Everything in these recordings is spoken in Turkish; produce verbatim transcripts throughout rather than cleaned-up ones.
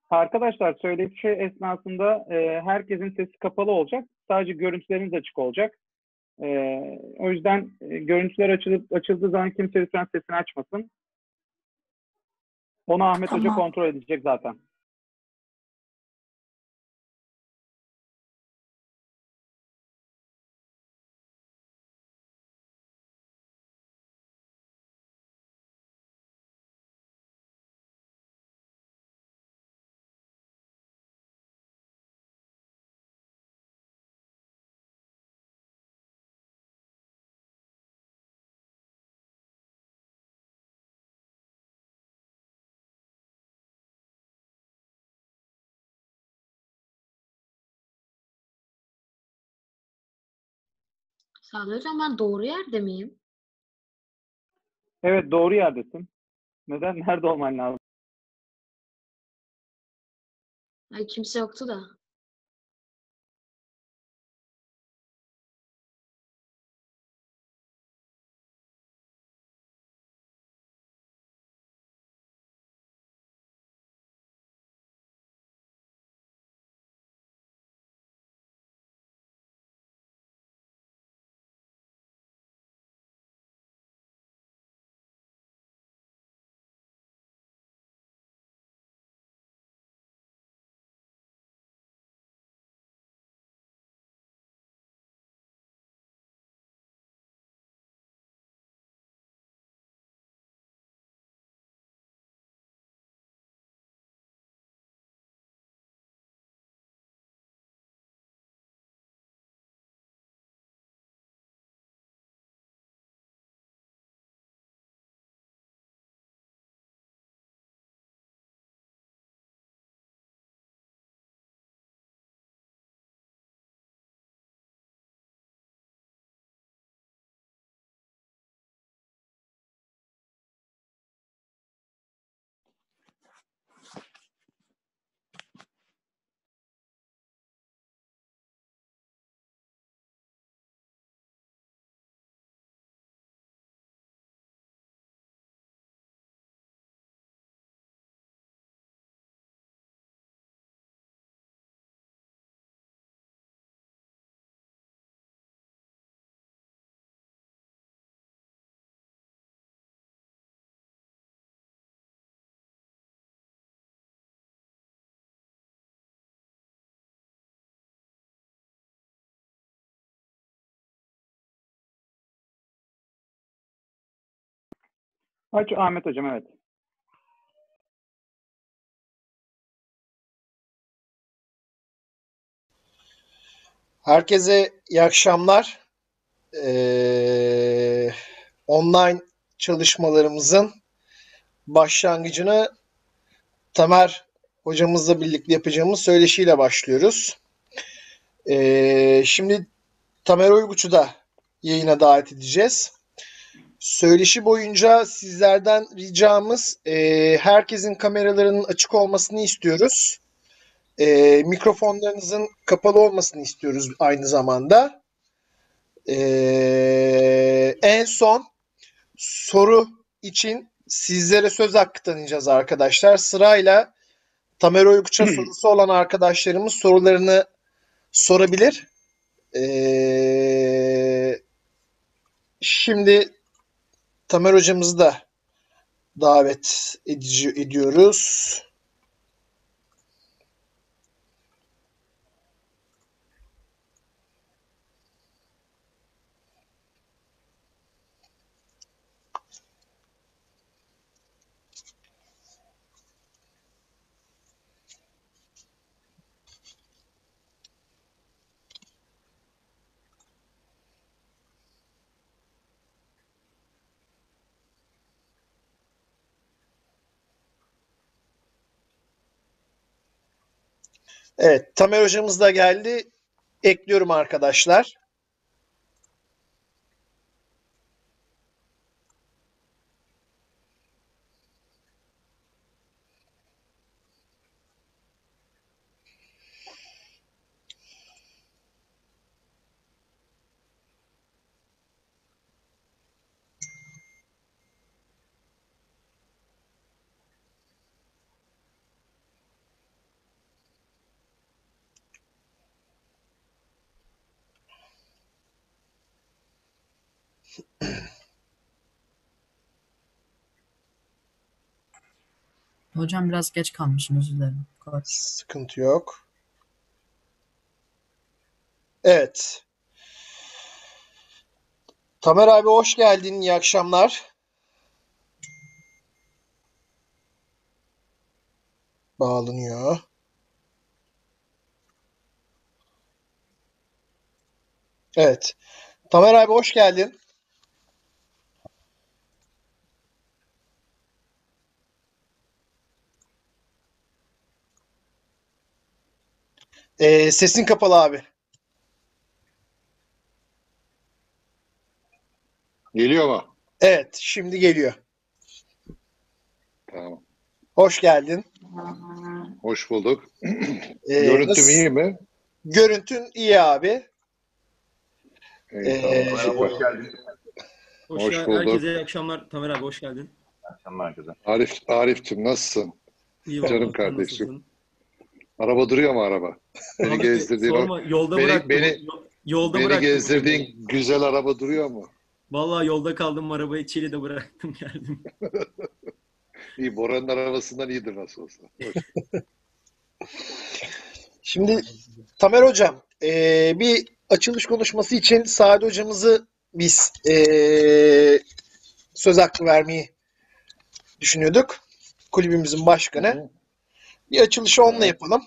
Arkadaşlar söyleşi esnasında e, herkesin sesi kapalı olacak. Sadece görüntüleriniz açık olacak. E, o yüzden e, görüntüler açılıp açıldığı zaman kimse lütfen sesini açmasın. Onu Ahmet Hoca Tamam. kontrol edecek zaten. Sağ hocam, ben doğru yerde miyim? Evet, doğru yerdesin. Neden? Nerede olman lazım? Ay, kimse yoktu da. Aç Ahmet Hocam, evet. Herkese iyi akşamlar. Ee, online çalışmalarımızın başlangıcını Tamer hocamızla birlikte yapacağımız söyleşiyle başlıyoruz. Ee, şimdi Tamer Oyguç'u da yayına davet edeceğiz. Söyleşi boyunca sizlerden ricamız e, herkesin kameralarının açık olmasını istiyoruz. E, mikrofonlarınızın kapalı olmasını istiyoruz aynı zamanda. Ee, en son soru için sizlere söz hakkı tanıyacağız arkadaşlar. Sırayla Tamer Oyguç'a sorusu olan arkadaşlarımız sorularını sorabilir. Ee, şimdi Tamer hocamızı da davet edici, ediyoruz. Evet, Tamer hocamız da geldi. Ekliyorum arkadaşlar. Hocam biraz geç kalmışım, özür dilerim. Koç. Sıkıntı yok. Evet. Tamer abi hoş geldin. İyi akşamlar. Bağlanıyor. Evet. Tamer abi hoş geldin. Ee, sesin kapalı abi. Geliyor mu? Evet, şimdi geliyor. Tamam. Hoş geldin. Hoş bulduk. Ee, Görüntüm nasıl- iyi mi? Görüntün iyi abi. İyi, Ee, tamam. Tamer abi Süper. hoş geldin. Hoş Hoş, bulduk. herkese iyi akşamlar. Tamer abi hoş geldin. Akşamlar herkese. Arif, Arif'cim nasılsın? İyi Canım vallahi, sen kardeşim. nasılsın? Araba duruyor mu araba? Beni Abi, gezdirdiğin o, sorma, yolda beni- bıraktım. beni- Yo- yolda beni bıraktım gezdirdiğin arabayı. güzel araba duruyor mu? Vallahi yolda kaldım, arabayı Çiğli'de bıraktım geldim. İyi, Bora'nın arabasından iyidir nasıl olsa. Hoş. Şimdi Tamer hocam, ee, bir açılış konuşması için Sadi hocamızı biz ee, söz hakkı vermeyi düşünüyorduk. Kulübümüzün başkanı. Bir açılışı onunla Evet. yapalım.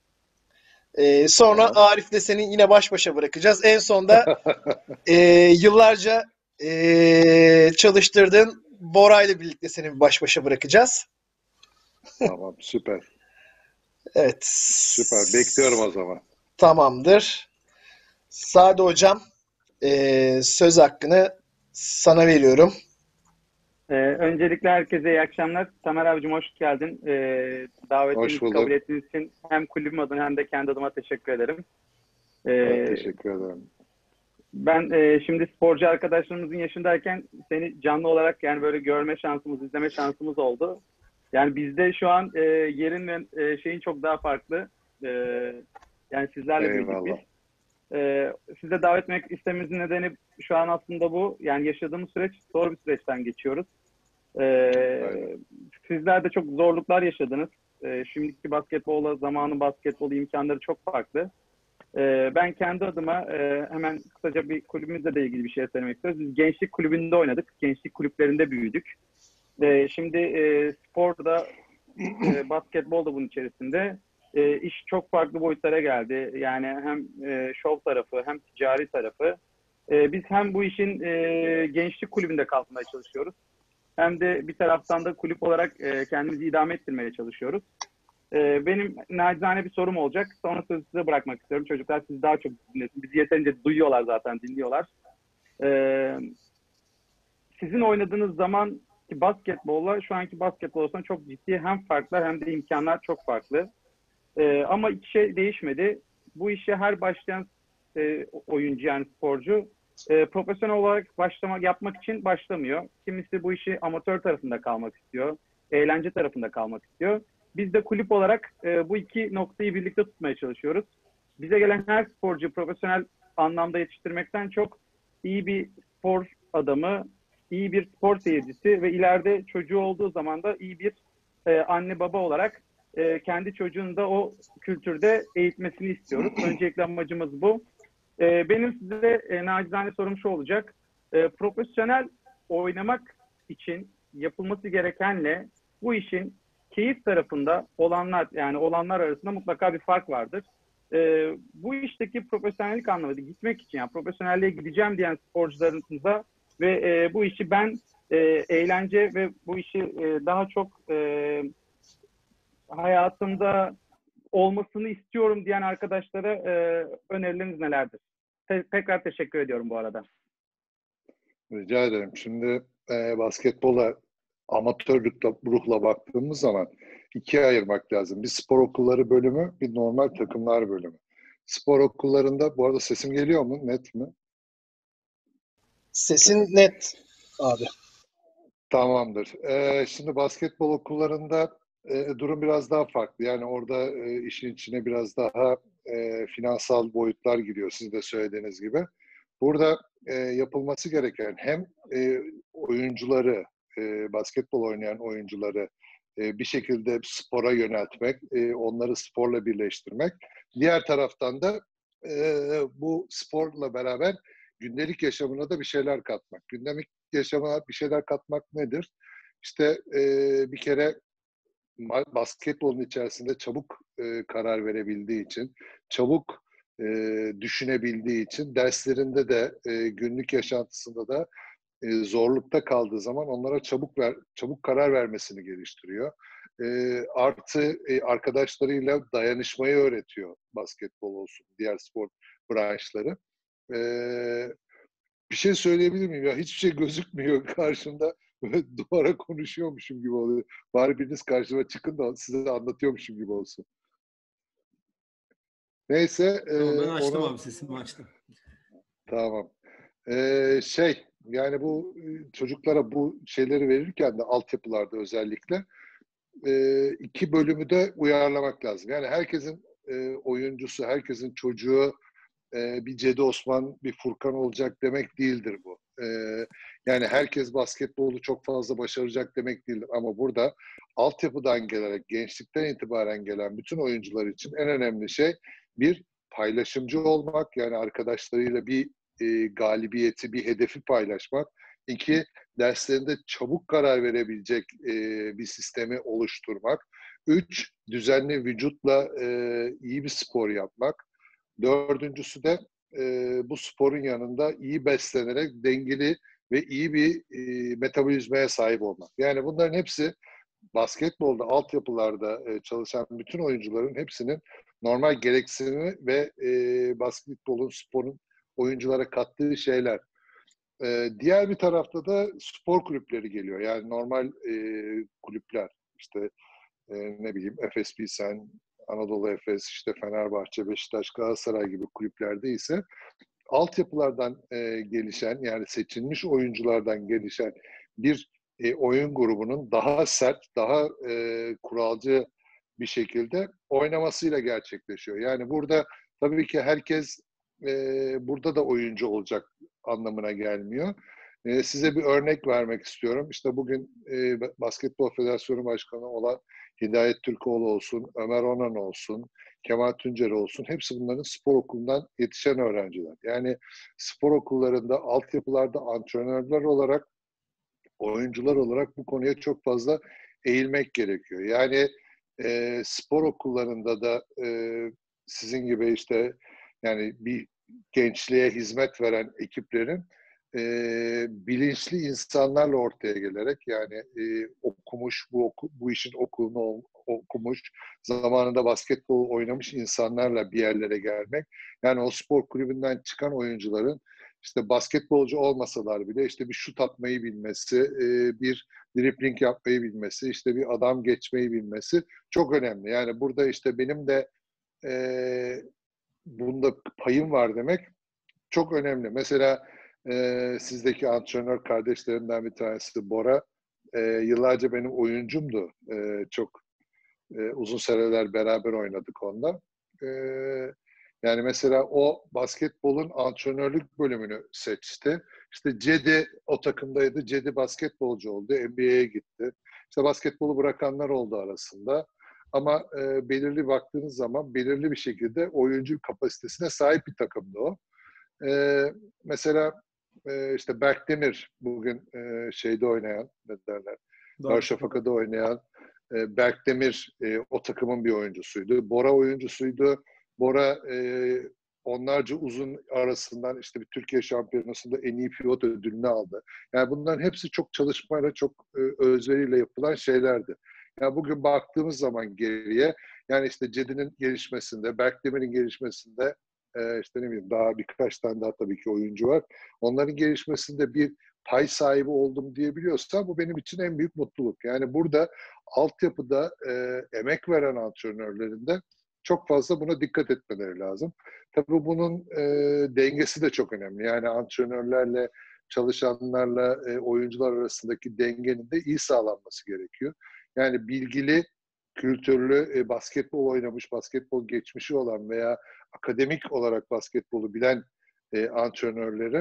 Ee, sonra Tamam. Arif'le seni yine baş başa bırakacağız. En sonda ee, yıllarca ee, çalıştırdığın Bora ile birlikte seni baş başa bırakacağız. Tamam, süper. Evet. Süper. Bekliyorum o zaman. Tamamdır. Sade hocam, ee, söz hakkını sana veriyorum. Ee, öncelikle herkese iyi akşamlar. Tamer abicim hoş geldin. Ee, Hoş davetimizi bulduk. kabul ettiğiniz için hem kulübüm adına hem de kendi adıma teşekkür ederim. Ee, Evet, teşekkür ederim. Ben e, şimdi sporcu arkadaşlarımızın yaşındayken seni canlı olarak yani böyle görme şansımız, izleme şansımız oldu. Yani bizde şu an e, yerin ve e, şeyin çok daha farklı. E, yani sizlerle büyüdük biz. Eyvallah. E, size davet etmek istememizin nedeni şu an aslında bu. Yani yaşadığımız süreç zor bir süreçten geçiyoruz. E, Aynen. sizler de çok zorluklar yaşadınız. E, şimdiki basketbolla zamanın basketbol imkanları çok farklı. Ee, ben kendi adıma e, hemen kısaca bir kulübümüzle de ilgili bir şey söylemek istiyorum. Biz gençlik kulübünde oynadık. Gençlik kulüplerinde büyüdük. Ee, şimdi e, sporda, e, basketbol da bunun içerisinde. E, iş çok farklı boyutlara geldi. Yani hem e, şov tarafı hem ticari tarafı. E, biz hem bu işin e, gençlik kulübünde kalmaya çalışıyoruz. Hem de bir taraftan da kulüp olarak e, kendimizi idame ettirmeye çalışıyoruz. Ee, benim nacizane bir sorum olacak. Sonra sözü size bırakmak istiyorum. Çocuklar sizi daha çok dinlesin. Bizi yeterince duyuyorlar zaten, dinliyorlar. Ee, sizin oynadığınız zaman ki basketbolla şu anki basketbol arasında çok ciddi hem farklar hem de imkanlar çok farklı. Ee, ama iki şey değişmedi. Bu işe her başlayan e, oyuncu yani sporcu e, profesyonel olarak başlamak yapmak için başlamıyor. Kimisi bu işi amatör tarafında kalmak istiyor. Eğlence tarafında kalmak istiyor. Biz de kulüp olarak e, bu iki noktayı birlikte tutmaya çalışıyoruz. Bize gelen her sporcu profesyonel anlamda yetiştirmekten çok iyi bir spor adamı, iyi bir spor seyircisi ve ileride çocuğu olduğu zaman da iyi bir e, anne baba olarak e, kendi çocuğunu da o kültürde eğitmesini istiyoruz. Öncelikle amacımız bu. E, benim size e, nacizane sorum şu olacak. E, profesyonel oynamak için yapılması gerekenle bu işin keyif tarafında olanlar yani olanlar arasında mutlaka bir fark vardır. Ee, bu işteki profesyonellik anlamında gitmek için yani profesyonelliğe gideceğim diyen sporcularımıza ve e, bu işi ben e, eğlence ve bu işi e, daha çok e, hayatımda olmasını istiyorum diyen arkadaşlara e, önerileriniz nelerdir? Te- tekrar teşekkür ediyorum bu arada. Rica ederim. Şimdi e, basketbola amatörlükle, ruhla baktığımız zaman ikiye ayırmak lazım. Bir spor okulları bölümü, bir normal takımlar bölümü. Spor okullarında, bu arada sesim geliyor mu? Net mi? Sesin net abi. Tamamdır. E, şimdi basketbol okullarında e, durum biraz daha farklı. Yani orada e, işin içine biraz daha e, finansal boyutlar giriyor. Siz de söylediğiniz gibi. Burada e, yapılması gereken hem e, oyuncuları, e, basketbol oynayan oyuncuları e, bir şekilde spora yöneltmek, e, onları sporla birleştirmek. Diğer taraftan da e, bu sporla beraber gündelik yaşamına da bir şeyler katmak. Gündelik yaşamına bir şeyler katmak nedir? İşte e, bir kere basketbolun içerisinde çabuk e, karar verebildiği için, çabuk e, düşünebildiği için derslerinde de e, günlük yaşantısında da e, zorlukta kaldığı zaman onlara çabuk ver, çabuk karar vermesini geliştiriyor. E, artı e, arkadaşlarıyla dayanışmayı öğretiyor basketbol olsun, diğer spor branşları. E, bir şey söyleyebilir miyim ya? Hiçbir şey gözükmüyor karşımda. Böyle duvara konuşuyormuşum gibi oluyor. Bari biriniz karşıma çıkın da size anlatıyormuşum gibi olsun. Neyse. Tamam, ben e, açtım onu... abi, sesimi açtım. Tamam. Ee, şey, yani bu çocuklara bu şeyleri verirken de altyapılarda özellikle e, iki bölümü de uyarlamak lazım. Yani herkesin e, oyuncusu, herkesin çocuğu e, bir Cedi Osman, bir Furkan olacak demek değildir bu. E, yani herkes basketbolu çok fazla başaracak demek değildir. Ama burada altyapıdan gelerek, gençlikten itibaren gelen bütün oyuncular için en önemli şey bir paylaşımcı olmak. Yani arkadaşlarıyla bir e, galibiyeti, bir hedefi paylaşmak. İki, derslerinde çabuk karar verebilecek e, bir sistemi oluşturmak. Üç, düzenli vücutla e, iyi bir spor yapmak. Dördüncüsü de e, bu sporun yanında iyi beslenerek dengeli ve iyi bir e, metabolizmaya sahip olmak. Yani bunların hepsi basketbolda, altyapılarda e, çalışan bütün oyuncuların hepsinin normal gereksinimi ve e, basketbolun, sporun oyunculara kattığı şeyler. E, diğer bir tarafta da spor kulüpleri geliyor. Yani normal e, kulüpler. İşte e, ne bileyim Efes Pilsen, Anadolu Efes, işte Fenerbahçe, Beşiktaş, Galatasaray gibi kulüplerde ise altyapılardan e, gelişen, yani seçilmiş oyunculardan gelişen bir e, oyun grubunun daha sert, daha e, kuralcı bir şekilde oynamasıyla gerçekleşiyor. Yani burada tabii ki herkes e, burada da oyuncu olacak anlamına gelmiyor. E, size bir örnek vermek istiyorum. İşte bugün e, Basketbol Federasyonu Başkanı olan Hidayet Türkoğlu olsun, Ömer Onan olsun, Kemal Tuncer olsun, hepsi bunların spor okulundan yetişen öğrenciler. Yani spor okullarında, altyapılarda antrenörler olarak, oyuncular olarak bu konuya çok fazla eğilmek gerekiyor. Yani e, spor okullarında da e, sizin gibi işte yani bir gençliğe hizmet veren ekiplerin e, bilinçli insanlarla ortaya gelerek, yani e, okumuş, bu oku, bu işin okulunu okumuş, zamanında basketbol oynamış insanlarla bir yerlere gelmek. Yani o spor kulübünden çıkan oyuncuların işte basketbolcu olmasalar bile işte bir şut atmayı bilmesi, bir dribbling yapmayı bilmesi, işte bir adam geçmeyi bilmesi çok önemli. Yani burada işte benim de e, bunda payım var demek çok önemli. Mesela e, sizdeki antrenör kardeşlerimden bir tanesi Bora, e, yıllarca benim oyuncumdu. E, çok e, uzun seneler beraber oynadık onunla. E, yani mesela o basketbolun antrenörlük bölümünü seçti. İşte Cedi o takımdaydı. Cedi basketbolcu oldu. N B A'ye gitti. İşte basketbolu bırakanlar oldu arasında. Ama e, belirli baktığınız zaman belirli bir şekilde oyuncu kapasitesine sahip bir takımdı o. E, mesela e, işte Berk Demir bugün e, şeyde oynayan, ne derler, Darüşşafaka'da oynayan e, Berk Demir e, o takımın bir oyuncusuydu. Bora oyuncusuydu. Bora e, onlarca uzun arasından işte bir Türkiye Şampiyonası'nda en iyi pivot ödülünü aldı. Yani bunların hepsi çok çalışmayla, çok e, özveriyle yapılan şeylerdi. Yani bugün baktığımız zaman geriye, yani işte Cedi'nin gelişmesinde, Berk Demir'in gelişmesinde, e, işte ne bileyim daha birkaç tane daha tabii ki oyuncu var. Onların gelişmesinde bir pay sahibi oldum diyebiliyorsam bu benim için en büyük mutluluk. Yani burada altyapıda e, emek veren antrenörlerin de çok fazla buna dikkat etmeleri lazım. Tabii bunun e, dengesi de çok önemli. Yani antrenörlerle, çalışanlarla e, oyuncular arasındaki dengenin de iyi sağlanması gerekiyor. Yani bilgili, kültürlü, e, basketbol oynamış, basketbol geçmişi olan veya akademik olarak basketbolu bilen e, antrenörlerin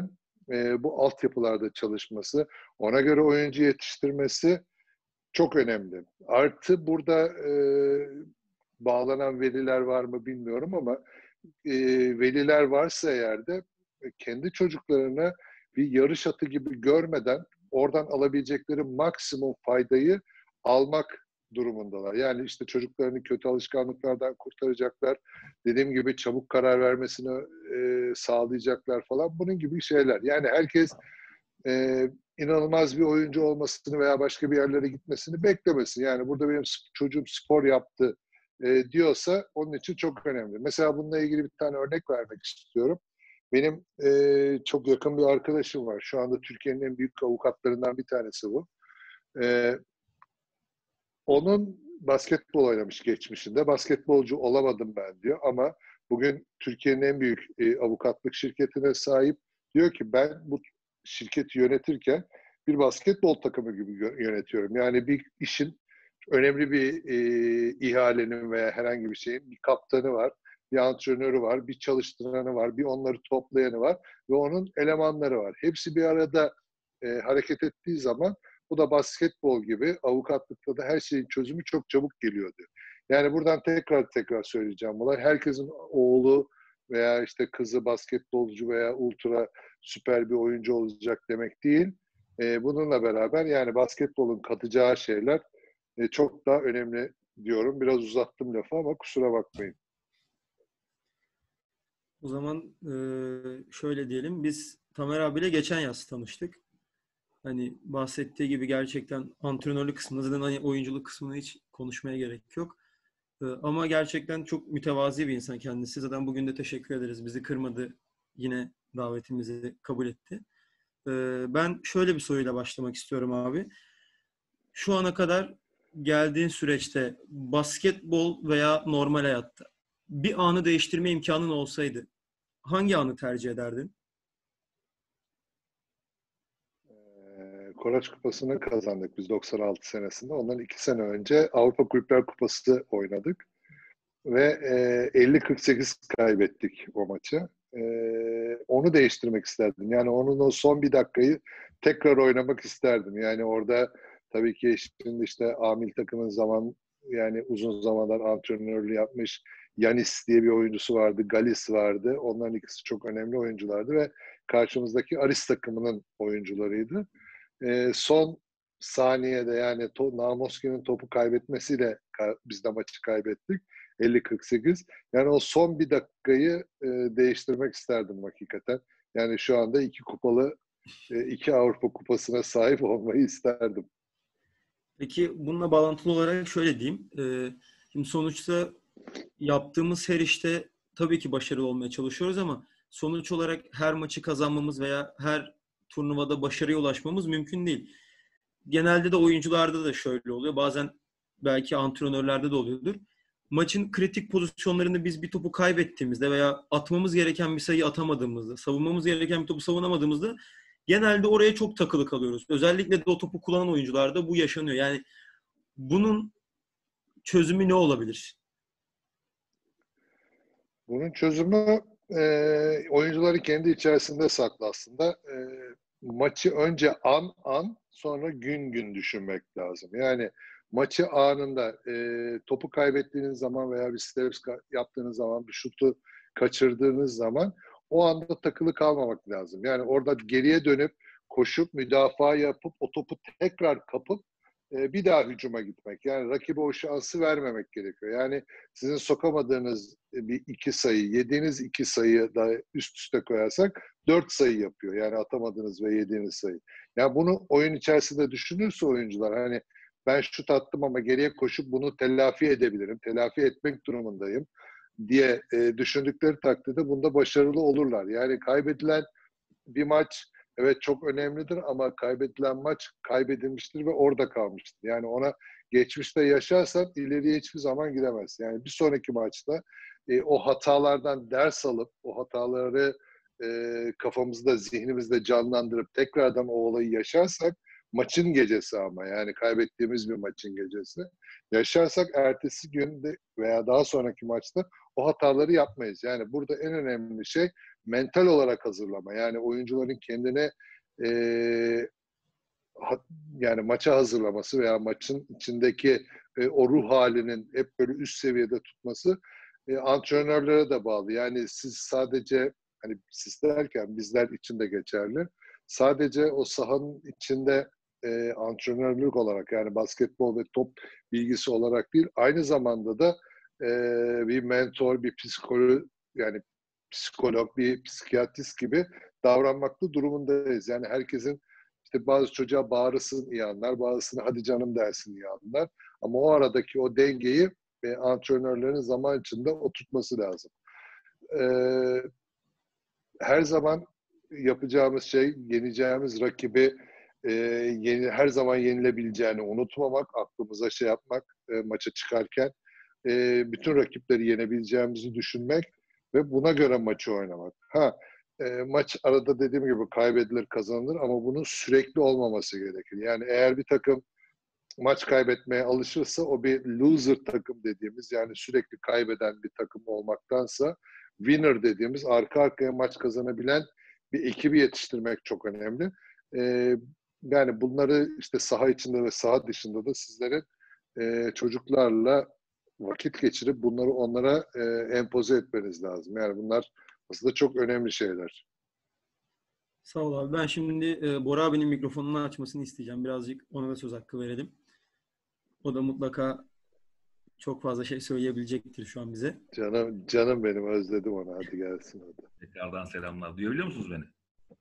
e, bu altyapılarda çalışması, ona göre oyuncu yetiştirmesi çok önemli. Artı burada e, bağlanan veliler var mı bilmiyorum ama e, veliler varsa eğer de kendi çocuklarını bir yarış atı gibi görmeden oradan alabilecekleri maksimum faydayı almak durumundalar. Yani işte çocuklarını kötü alışkanlıklardan kurtaracaklar. Dediğim gibi çabuk karar vermesini e, sağlayacaklar falan. Bunun gibi şeyler. Yani herkes e, inanılmaz bir oyuncu olmasını veya başka bir yerlere gitmesini beklemesin. Yani burada benim çocuğum spor yaptı e, diyorsa onun için çok önemli. Mesela bununla ilgili bir tane örnek vermek istiyorum. Benim e, çok yakın bir arkadaşım var. Şu anda Türkiye'nin en büyük avukatlarından bir tanesi bu. E, onun basketbol oynamış geçmişinde. Basketbolcu olamadım ben diyor ama bugün Türkiye'nin en büyük e, avukatlık şirketine sahip. Diyor ki ben bu şirketi yönetirken bir basketbol takımı gibi yönetiyorum. Yani bir işin önemli bir e, ihalenin veya herhangi bir şeyin bir kaptanı var, bir antrenörü var, bir çalıştıranı var, bir onları toplayanı var ve onun elemanları var. Hepsi bir arada e, hareket ettiği zaman bu da basketbol gibi avukatlıkta da her şeyin çözümü çok çabuk geliyor diyor. Yani buradan tekrar tekrar söyleyeceğim olay. Herkesin oğlu veya işte kızı basketbolcu veya ultra süper bir oyuncu olacak demek değil. E, bununla beraber yani basketbolun katacağı şeyler e, çok daha önemli diyorum. Biraz uzattım lafı ama kusura bakmayın. O zaman e, şöyle diyelim. Biz Tamer abiyle geçen yaz tanıştık. Hani bahsettiği gibi gerçekten antrenörlük kısmında zaten hani oyunculuk kısmına hiç konuşmaya gerek yok. E, ama gerçekten çok mütevazi bir insan kendisi. Zaten bugün de teşekkür ederiz. Bizi kırmadı. Yine davetimizi kabul etti. E, ben şöyle bir soruyla başlamak istiyorum abi. Şu ana kadar geldiğin süreçte basketbol veya normal hayatta bir anı değiştirme imkanın olsaydı hangi anı tercih ederdin? Ee, Koraç Kupası'nı kazandık biz doksan altı senesinde. Ondan iki sene önce Avrupa Kulüpler Kupası oynadık. Ve e, elli kırk sekiz kaybettik o maçı. E, onu değiştirmek isterdim. Yani onun o son bir dakikayı tekrar oynamak isterdim. Yani orada tabii ki şimdi işte Amil takımın zaman yani uzun zamanlar antrenörlüğü yapmış Yanis diye bir oyuncusu vardı. Galis vardı. Onların ikisi çok önemli oyunculardı ve karşımızdaki Aris takımının oyuncularıydı. E, son saniyede yani to, Namoski'nin topu kaybetmesiyle ka- biz de maçı kaybettik. elli kırk sekiz. Yani o son bir dakikayı e, değiştirmek isterdim hakikaten. Yani şu anda iki kupalı, e, iki Avrupa Kupası'na sahip olmayı isterdim. Peki bununla bağlantılı olarak şöyle diyeyim. Ee, şimdi sonuçta yaptığımız her işte tabii ki başarılı olmaya çalışıyoruz ama sonuç olarak her maçı kazanmamız veya her turnuvada başarıya ulaşmamız mümkün değil. Genelde de oyuncularda da şöyle oluyor. Bazen belki antrenörlerde de oluyordur. Maçın kritik pozisyonlarında biz bir topu kaybettiğimizde veya atmamız gereken bir sayı atamadığımızda, savunmamız gereken bir topu savunamadığımızda genelde oraya çok takılı kalıyoruz. Özellikle de o topu kullanan oyuncularda bu yaşanıyor. Yani bunun çözümü ne olabilir? Bunun çözümü e, oyuncuları kendi içerisinde saklı aslında. E, maçı önce an an sonra gün gün düşünmek lazım. Yani maçı anında e, topu kaybettiğiniz zaman veya bir steps yaptığınız zaman bir şutu kaçırdığınız zaman o anda takılı kalmamak lazım. Yani orada geriye dönüp koşup müdafaa yapıp o topu tekrar kapıp e, bir daha hücuma gitmek. Yani rakibe o şansı vermemek gerekiyor. Yani sizin sokamadığınız bir iki sayı, yediğiniz iki sayı da üst üste koyarsak dört sayı yapıyor. Yani atamadığınız ve yediğiniz sayı. Yani bunu oyun içerisinde düşünürse oyuncular hani ben şut attım ama geriye koşup bunu telafi edebilirim, telafi etmek durumundayım diye e, düşündükleri takdirde bunda başarılı olurlar. Yani kaybedilen bir maç evet çok önemlidir ama kaybedilen maç kaybedilmiştir ve orada kalmıştır. Yani ona geçmişte yaşarsan ileriye hiçbir zaman gidemezsin. Yani bir sonraki maçta e, o hatalardan ders alıp o hataları e, kafamızda, zihnimizde canlandırıp tekrardan o olayı yaşarsak maçın gecesi ama yani kaybettiğimiz bir maçın gecesi yaşarsak ertesi günde veya daha sonraki maçta o hataları yapmayız. Yani burada en önemli şey mental olarak hazırlama. Yani oyuncuların kendine e, ha, yani maça hazırlaması veya maçın içindeki e, o ruh halinin hep böyle üst seviyede tutması e, antrenörlere de bağlı. Yani siz sadece, hani siz derken bizler için de geçerli. Sadece o sahanın içinde e, antrenörlük olarak, yani basketbol ve top bilgisi olarak değil, aynı zamanda da e, bir mentor, bir psikolog, yani psikolog, bir psikiyatrist gibi davranmakta durumundayız. Yani herkesin, işte bazı çocuğa bağırırsın iyi anlar, bazısına hadi canım dersin iyi anlar. Ama o aradaki o dengeyi e, antrenörlerin zaman içinde oturtması lazım. E, her zaman yapacağımız şey, yeneceğimiz rakibi e, yeni, her zaman yenilebileceğini unutmamak, aklımıza şey yapmak, e, maça çıkarken e, bütün rakipleri yenebileceğimizi düşünmek ve buna göre maçı oynamak. Ha, e, maç arada dediğim gibi kaybedilir, kazanılır ama bunun sürekli olmaması gerekir. Yani eğer bir takım maç kaybetmeye alışırsa o bir loser takım dediğimiz, yani sürekli kaybeden bir takım olmaktansa winner dediğimiz arka arkaya maç kazanabilen bir ekibi yetiştirmek çok önemli. Ee, yani bunları işte saha içinde ve saha dışında da sizlerin e, çocuklarla vakit geçirip bunları onlara e, empoze etmeniz lazım. Yani bunlar aslında çok önemli şeyler. Sağ ol abi. Ben şimdi e, Bora abinin mikrofonunu açmasını isteyeceğim. Birazcık ona da söz hakkı verelim. O da mutlaka çok fazla şey söyleyebilecektir şu an bize. Canım canım benim, özledim onu. Hadi gelsin hadi. Tekrardan selamlar. Duyabiliyor musunuz beni?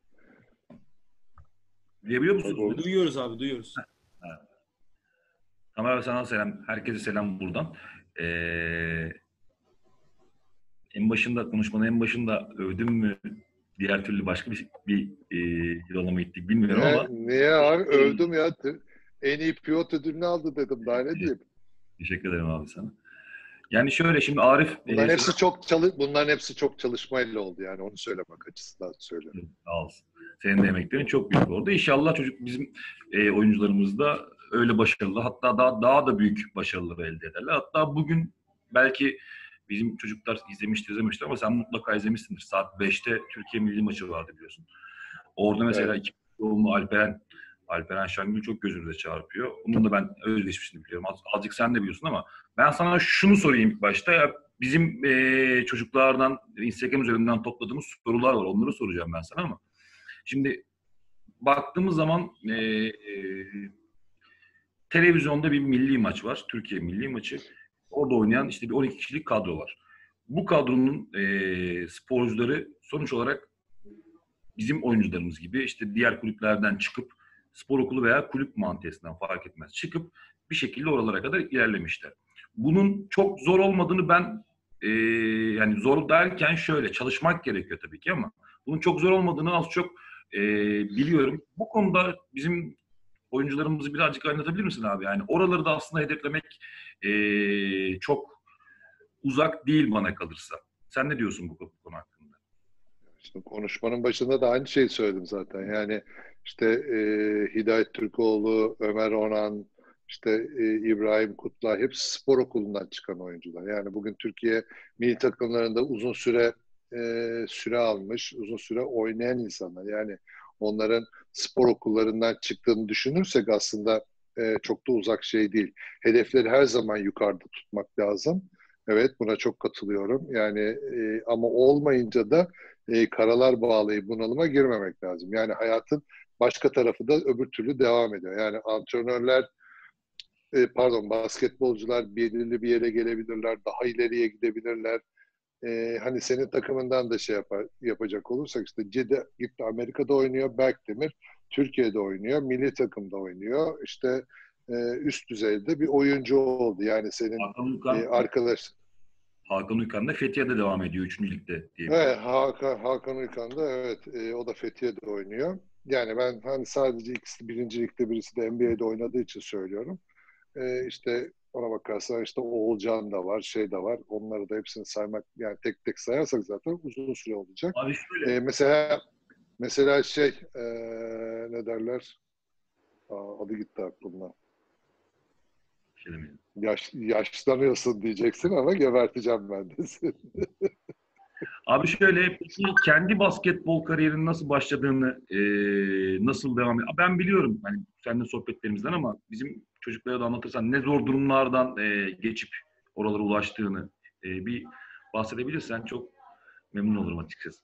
Duyabiliyor musunuz Tabii. beni? Duyuyoruz abi, duyuyoruz. Evet. Tamer abi sana selam. Herkese selam buradan. Ee, en başında, konuşmanın en başında övdüm mü? Diğer türlü başka bir, bir e, yolama gittik bilmiyorum Ne, ama. niye abi? Övdüm ya. En iyi pivot ödülünü aldı dedim. Daha ne diyeyim? Teşekkür ederim abi sana. Yani şöyle şimdi Arif... Bunların e, hepsi çok çalış, bunların hepsi çok çalışmayla oldu, yani onu söylemek açısından söylüyorum. Sağ olsun. Senin de emeklerin çok büyük orada. İnşallah çocuk bizim e, oyuncularımız da öyle başarılı, hatta daha daha da büyük başarıları elde ederler. Hatta bugün belki bizim çocuklar izlemiştir izlemiştir ama sen mutlaka izlemişsindir. Saat beşte Türkiye milli maçı vardı biliyorsun. Orada mesela Evet. iki doğumlu Alperen Alperen Şengül çok gözümüze çarpıyor. Onun da ben özdeşmişini biliyorum. Az, azıcık sen de biliyorsun ama ben sana şunu sorayım ilk başta. Ya bizim e, çocuklardan Instagram üzerinden topladığımız sorular var. Onları soracağım ben sana ama şimdi baktığımız zaman e, e, televizyonda bir milli maç var. Türkiye milli maçı. Orada oynayan işte bir on iki kişilik kadro var. Bu kadronun e, sporcuları sonuç olarak bizim oyuncularımız gibi işte diğer kulüplerden çıkıp spor okulu veya kulüp mantesinden fark etmez çıkıp bir şekilde oralara kadar ilerlemişler. Bunun çok zor olmadığını ben e, yani zor derken şöyle çalışmak gerekiyor tabii ki ama bunun çok zor olmadığını az çok e, biliyorum. Bu konuda bizim oyuncularımızı birazcık anlatabilir misin abi? Yani oraları da aslında hedeflemek e, çok uzak değil bana kalırsa. Sen ne diyorsun bu konu hakkında? İşte konuşmanın başında da aynı şeyi söyledim zaten. Yani işte e, Hidayet Türkoğlu, Ömer Onan, işte e, İbrahim Kutlay hepsi spor okulundan çıkan oyuncular. Yani bugün Türkiye milli takımlarında uzun süre e, süre almış, uzun süre oynayan insanlar. Yani onların spor okullarından çıktığını düşünürsek aslında e, çok da uzak şey değil. Hedefleri her zaman yukarıda tutmak lazım. Evet, buna çok katılıyorum. Yani e, ama olmayınca da e, karalar bağlayıp bunalıma girmemek lazım. Yani hayatın başka tarafı da öbür türlü devam ediyor. Yani antrenörler, e, pardon basketbolcular belirli bir yere gelebilirler, daha ileriye gidebilirler. E, hani senin takımından da şey yapar, yapacak olursak işte Cedi gitti Amerika'da oynuyor, Berkdemir Türkiye'de oynuyor, milli takımda oynuyor. İşte e, üst düzeyde bir oyuncu oldu. Yani senin Hakan Uykan, e, arkadaş... Hakan Uykan da Fethiye'de devam ediyor. Üçüncü ligde diye. Evet, Hakan, Hakan Uykan da evet, e, o da Fethiye'de oynuyor. Yani ben hani sadece ikisi birinci ligde, birisi de N B A'de oynadığı için söylüyorum. E, işte ona bakarsan işte Oğulcan da var, şey de var. Onları da hepsini saymak, yani tek tek sayarsak zaten uzun süre olacak. Abi şöyle. E, mesela mesela şey e, ne derler? Aa, adı gitti aklımdan. Şey demeyelim. Yaş, yaşlanıyorsun diyeceksin ama geberteceğim ben de seni. Abi şöyle, peki kendi basketbol kariyerinin nasıl başladığını, e, nasıl devam ediyor? Ben biliyorum hani seninle sohbetlerimizden ama bizim çocuklara da anlatırsan ne zor durumlardan e, geçip oralara ulaştığını e, bir bahsedebilirsen çok memnun olurum açıkçası.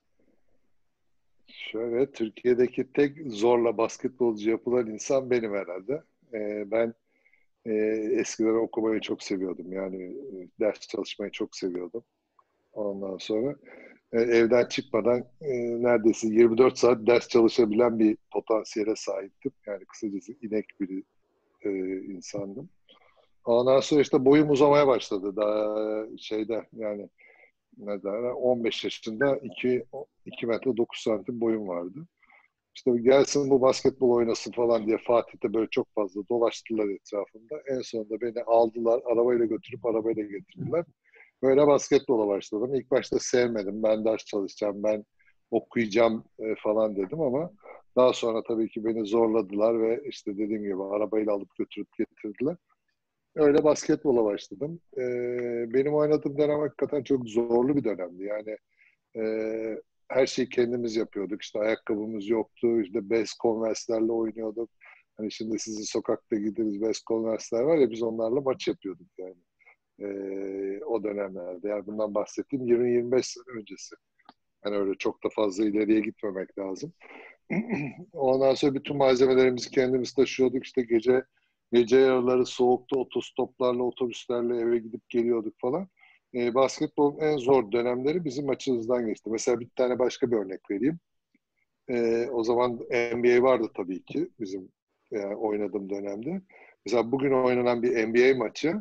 Şöyle, Türkiye'deki tek zorla basketbolcu yapılan insan benim herhalde. Ee, ben e, eskiden okumayı çok seviyordum. Yani e, ders çalışmayı çok seviyordum. Ondan sonra e, evden çıkmadan e, neredeyse yirmi dört saat ders çalışabilen bir potansiyele sahiptim. Yani kısacası inek bir e, insandım. Ondan sonra işte boyum uzamaya başladı. Daha şeyde yani ne derler, on beş yaşında iki, iki metre dokuz santim boyum vardı. İşte gelsin bu basketbol oynasın falan diye Fatih'te böyle çok fazla dolaştılar etrafımda. En sonunda beni aldılar, arabayla götürüp arabayla getirdiler. Böyle basketbola başladım. İlk başta sevmedim. Ben ders çalışacağım, ben okuyacağım e, falan dedim ama daha sonra tabii ki beni zorladılar ve işte dediğim gibi arabayla alıp götürüp getirdiler. Öyle basketbola başladım. E, benim oynadığım dönem hakikaten çok zorlu bir dönemdi. Yani e, her şeyi kendimiz yapıyorduk. İşte ayakkabımız yoktu. İşte bez Converse'lerle oynuyorduk. Hani şimdi sizin sokakta gideriz, bez Converse'ler var ya, biz onlarla maç yapıyorduk yani. Ee, o dönemlerde. Yani bundan bahsettiğim yirmi yirmi beş sene öncesi. Yani öyle çok da fazla ileriye gitmemek lazım. Ondan sonra bütün malzemelerimizi kendimiz taşıyorduk. İşte gece gece yarıları soğukta otostoplarla, otobüslerle eve gidip geliyorduk falan. Ee, basketbolun en zor dönemleri bizim açımızdan geçti. Mesela bir tane başka bir örnek vereyim. Ee, o zaman N B A vardı tabii ki bizim yani oynadığım dönemde. Mesela bugün oynanan bir N B A maçı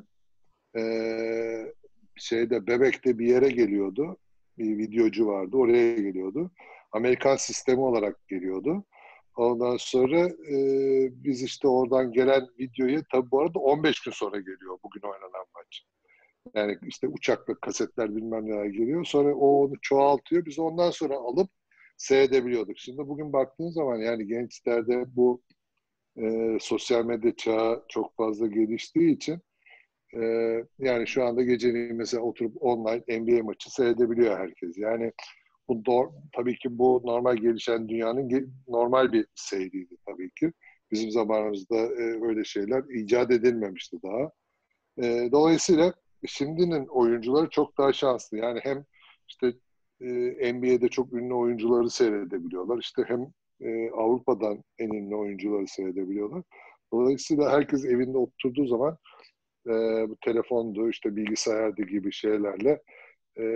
ee, şeyde Bebek'te bir yere geliyordu. Bir videocu vardı. Oraya geliyordu. Amerikan sistemi olarak geliyordu. Ondan sonra e, biz işte oradan gelen videoyu tabii bu arada on beş gün sonra geliyor bugün oynanan maç. Yani işte uçakla kasetler bilmem neler geliyor. Sonra o onu çoğaltıyor. Biz ondan sonra alıp seyredebiliyorduk. Şimdi bugün baktığın zaman yani gençlerde bu e, sosyal medya çağı çok fazla geliştiği için ee, yani şu anda geceliğin mesela oturup online N B A maçı seyredebiliyor herkes. Yani bu do- tabii ki bu normal gelişen dünyanın ge- normal bir seyriydi tabii ki. Bizim zamanımızda e, öyle şeyler icat edilmemişti daha. E, dolayısıyla şimdinin oyuncuları çok daha şanslı. Yani hem işte e, N B A'de çok ünlü oyuncuları seyredebiliyorlar. İşte hem e, Avrupa'dan en ünlü oyuncuları seyredebiliyorlar. Dolayısıyla herkes evinde oturduğu zaman e, bu telefondu, işte bilgisayardı gibi şeylerle e,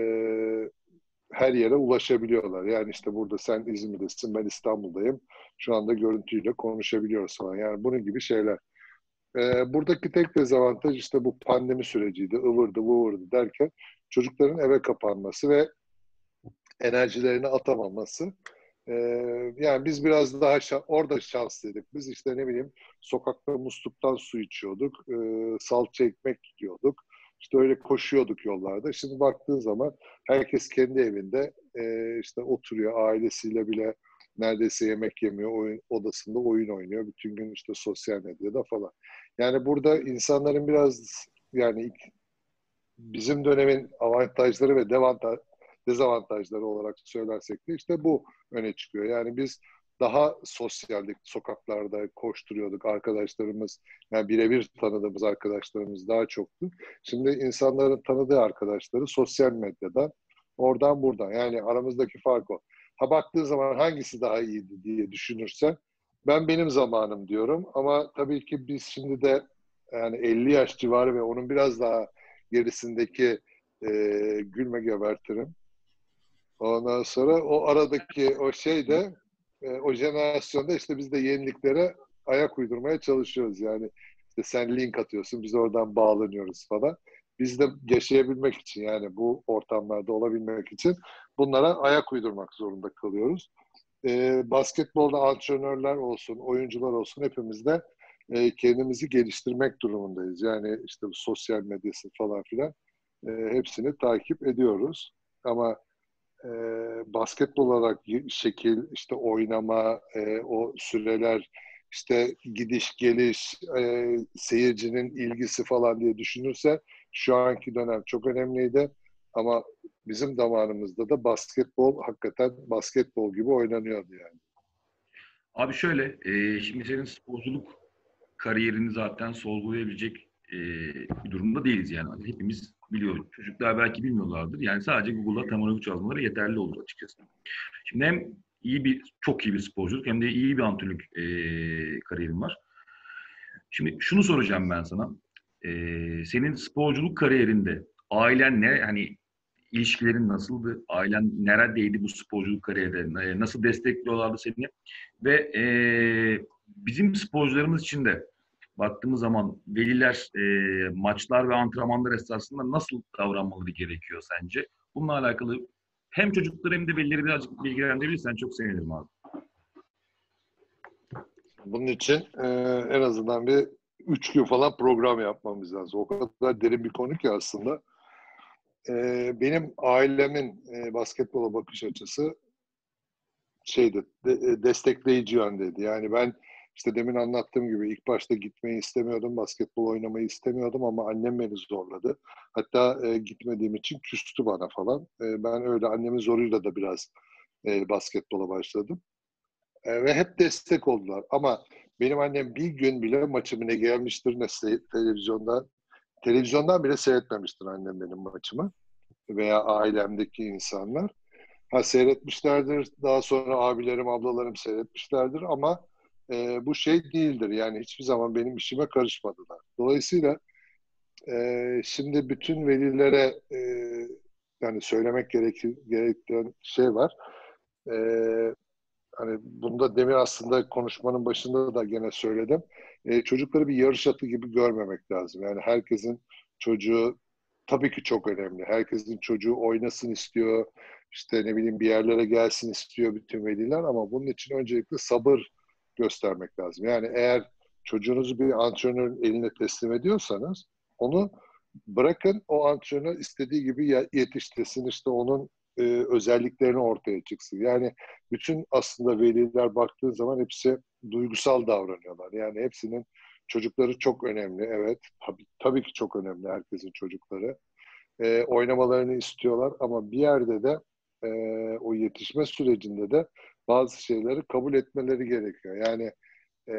her yere ulaşabiliyorlar. Yani işte burada sen İzmir'desin, ben İstanbul'dayım. Şu anda görüntüyle konuşabiliyoruz falan. Yani bunun gibi şeyler. E, buradaki tek dezavantaj işte bu pandemi süreciydi. Ivırdı, vıvırdı derken çocukların eve kapanması ve enerjilerini atamaması. Ee, yani biz biraz daha şa- orada şanslıydık. Biz işte ne bileyim sokakta musluktan su içiyorduk, e, salça ekmek yiyorduk. İşte öyle koşuyorduk yollarda. Şimdi baktığın zaman herkes kendi evinde e, işte oturuyor, ailesiyle bile neredeyse yemek yemiyor, oyun, odasında oyun oynuyor. Bütün gün işte sosyal medyada falan. Yani burada insanların biraz yani ilk- bizim dönemin avantajları ve devantaj, dezavantajları olarak söylersek de işte bu öne çıkıyor. Yani biz daha sosyaldik, sokaklarda koşturuyorduk arkadaşlarımız. Yani birebir tanıdığımız arkadaşlarımız daha çoktu. Şimdi insanların tanıdığı arkadaşları sosyal medyadan, oradan buradan. Yani aramızdaki fark o. Ha baktığı zaman hangisi daha iyiydi diye düşünürsen ben benim zamanım diyorum. Ama tabii ki biz şimdi de yani elli yaş civarı ve onun biraz daha gerisindeki e, gülme gebertirim. Ondan sonra o aradaki o şey de e, o jenerasyonda işte biz de yeniliklere ayak uydurmaya çalışıyoruz. Yani işte sen link atıyorsun, biz oradan bağlanıyoruz falan. Biz de yaşayabilmek için yani bu ortamlarda olabilmek için bunlara ayak uydurmak zorunda kalıyoruz. E, basketbolda antrenörler olsun, oyuncular olsun hepimiz de e, kendimizi geliştirmek durumundayız. Yani işte bu sosyal medyası falan filan e, hepsini takip ediyoruz. Ama e, basketbol olarak şekil, işte oynama, e, o süreler, işte gidiş geliş, e, seyircinin ilgisi falan diye düşünürse şu anki dönem çok önemliydi. Ama bizim zamanımızda da basketbol hakikaten basketbol gibi oynanıyordu yani. Abi şöyle, e, şimdi senin sporculuk kariyerini zaten sorgulayabilecek e, bir durumda değiliz yani. Hepimiz biliyoruz. Çocuklar belki bilmiyorlardır. Yani sadece Google'da Tamer Oyguç yazmaları yeterli olur açıkçası. Şimdi hem iyi bir, çok iyi bir sporculuk hem de iyi bir antrenörlük e, kariyerin var. Şimdi şunu soracağım ben sana. E, senin sporculuk kariyerinde ailen ne? Hani ilişkilerin nasıldı? Ailen neredeydi bu sporculuk kariyerinde? E, Nasıl destekliyorlardı seni? Ve e, bizim sporcularımız için de baktığımız zaman veliler e, maçlar ve antrenmanlar esnasında nasıl davranmaları gerekiyor sence? Bununla alakalı hem çocukları hem de velileri birazcık bilgilendirebilirsen çok sevinirim abi. Bunun için e, en azından bir üç gün falan program yapmamız lazım. O kadar derin bir konu ki aslında. E, benim ailemin e, basketbola bakış açısı şeydi, de, destekleyici yöndeydi. Yani ben işte demin anlattığım gibi ilk başta gitmeyi istemiyordum, basketbol oynamayı istemiyordum ama annem beni zorladı. Hatta e, gitmediğim için küstü bana falan. E, ben öyle annemin zoruyla da biraz e, basketbola başladım. E, ve hep destek oldular. Ama benim annem bir gün bile maçımı ne gelmiştir ne televizyondan, televizyondan bile seyretmemiştir annem benim maçımı veya ailemdeki insanlar. Ha seyretmişlerdir, daha sonra abilerim, ablalarım seyretmişlerdir ama e, bu şey değildir. Yani hiçbir zaman benim işime karışmadılar. Dolayısıyla e, şimdi bütün velilere e, yani söylemek gerekir, gerektiren şey var. E, hani bunda demin aslında konuşmanın başında da gene söyledim. E, çocukları bir yarış atı gibi görmemek lazım. Yani herkesin çocuğu tabii ki çok önemli. Herkesin çocuğu oynasın istiyor. İşte ne bileyim bir yerlere gelsin istiyor bütün veliler ama bunun için öncelikle sabır göstermek lazım. Yani eğer çocuğunuzu bir antrenörün eline teslim ediyorsanız onu bırakın o antrenör istediği gibi yetiştirsin. İşte onun e, özelliklerini ortaya çıksın. Yani bütün aslında veliler baktığın zaman hepsi duygusal davranıyorlar. Yani hepsinin çocukları çok önemli. Evet, tabii, tabii ki çok önemli herkesin çocukları. E, oynamalarını istiyorlar ama bir yerde de e, o yetişme sürecinde de bazı şeyleri kabul etmeleri gerekiyor. Yani e,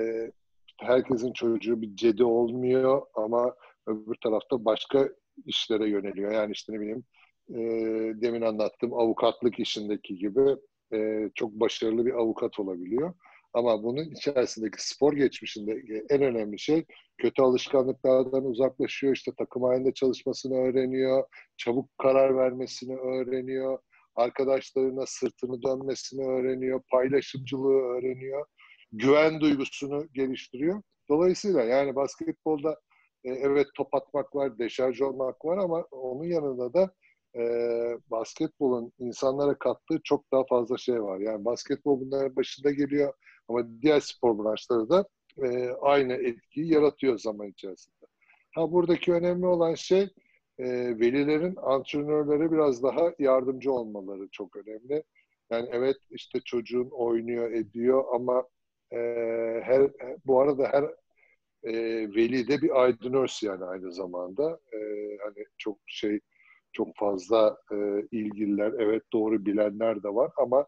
herkesin çocuğu bir cedi olmuyor ama öbür tarafta başka işlere yöneliyor. Yani işte ne bileyim e, demin anlattığım avukatlık işindeki gibi e, çok başarılı bir avukat olabiliyor. Ama bunun içerisindeki spor geçmişinde en önemli şey kötü alışkanlıklardan uzaklaşıyor. İşte takım halinde çalışmasını öğreniyor. Çabuk karar vermesini öğreniyor. Arkadaşlarına sırtını dönmesini öğreniyor. Paylaşımcılığı öğreniyor. Güven duygusunu geliştiriyor. Dolayısıyla yani basketbolda e, evet top atmak var, deşarj olmak var ama onun yanında da e, basketbolun insanlara kattığı çok daha fazla şey var. Yani basketbol bunların başında geliyor ama diğer spor branşları da e, aynı etkiyi yaratıyor zaman içerisinde. Ha buradaki önemli olan şey e, velilerin antrenörlere biraz daha yardımcı olmaları çok önemli. Yani evet işte çocuğun oynuyor ediyor ama e, her bu arada her e, veli de bir aydınörs yani aynı zamanda. E, hani çok şey çok fazla e, ilgililer, evet doğru bilenler de var ama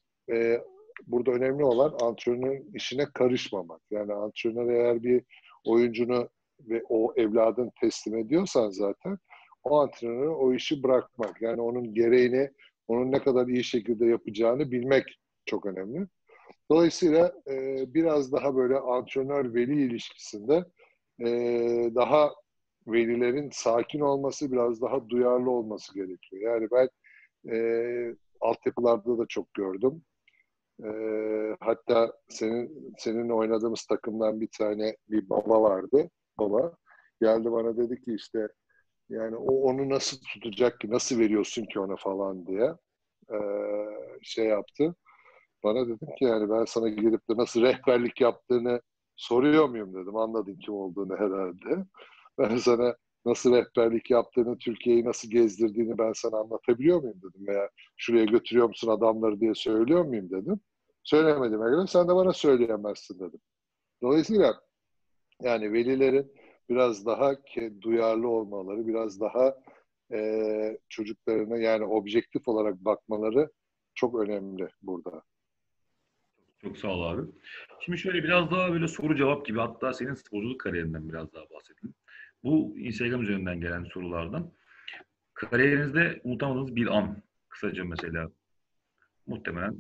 e, burada önemli olan antrenörün işine karışmamak. Yani antrenör eğer bir oyuncunu ve o evladını teslim ediyorsan zaten o antrenöre o işi bırakmak. Yani onun gereğini, onun ne kadar iyi şekilde yapacağını bilmek çok önemli. Dolayısıyla e, biraz daha böyle antrenör-veli ilişkisinde e, daha velilerin sakin olması, biraz daha duyarlı olması gerekiyor. Yani ben e, altyapılarda da çok gördüm. E, hatta senin senin oynadığımız takımdan bir tane bir baba vardı. Baba geldi bana dedi ki işte yani o onu nasıl tutacak ki, nasıl veriyorsun ki ona falan diye e, şey yaptı. Bana dedim ki yani ben sana gelip de nasıl rehberlik yaptığını soruyor muyum dedim. Anladın kim olduğunu herhalde. Ben sana nasıl rehberlik yaptığını, Türkiye'yi nasıl gezdirdiğini ben sana anlatabiliyor muyum dedim. Veya şuraya götürüyor musun adamları diye söylüyor muyum dedim. Söylemediğime göre sen de bana söyleyemezsin dedim. Dolayısıyla yani velilerin biraz daha duyarlı olmaları, biraz daha e, çocuklarına yani objektif olarak bakmaları çok önemli burada. Çok sağ ol abi. Şimdi şöyle biraz daha böyle soru cevap gibi, hatta senin sporculuk kariyerinden biraz daha bahsedelim. Bu Instagram üzerinden gelen sorulardan. Kariyerinizde unutamadığınız bir an, kısaca mesela, muhtemelen.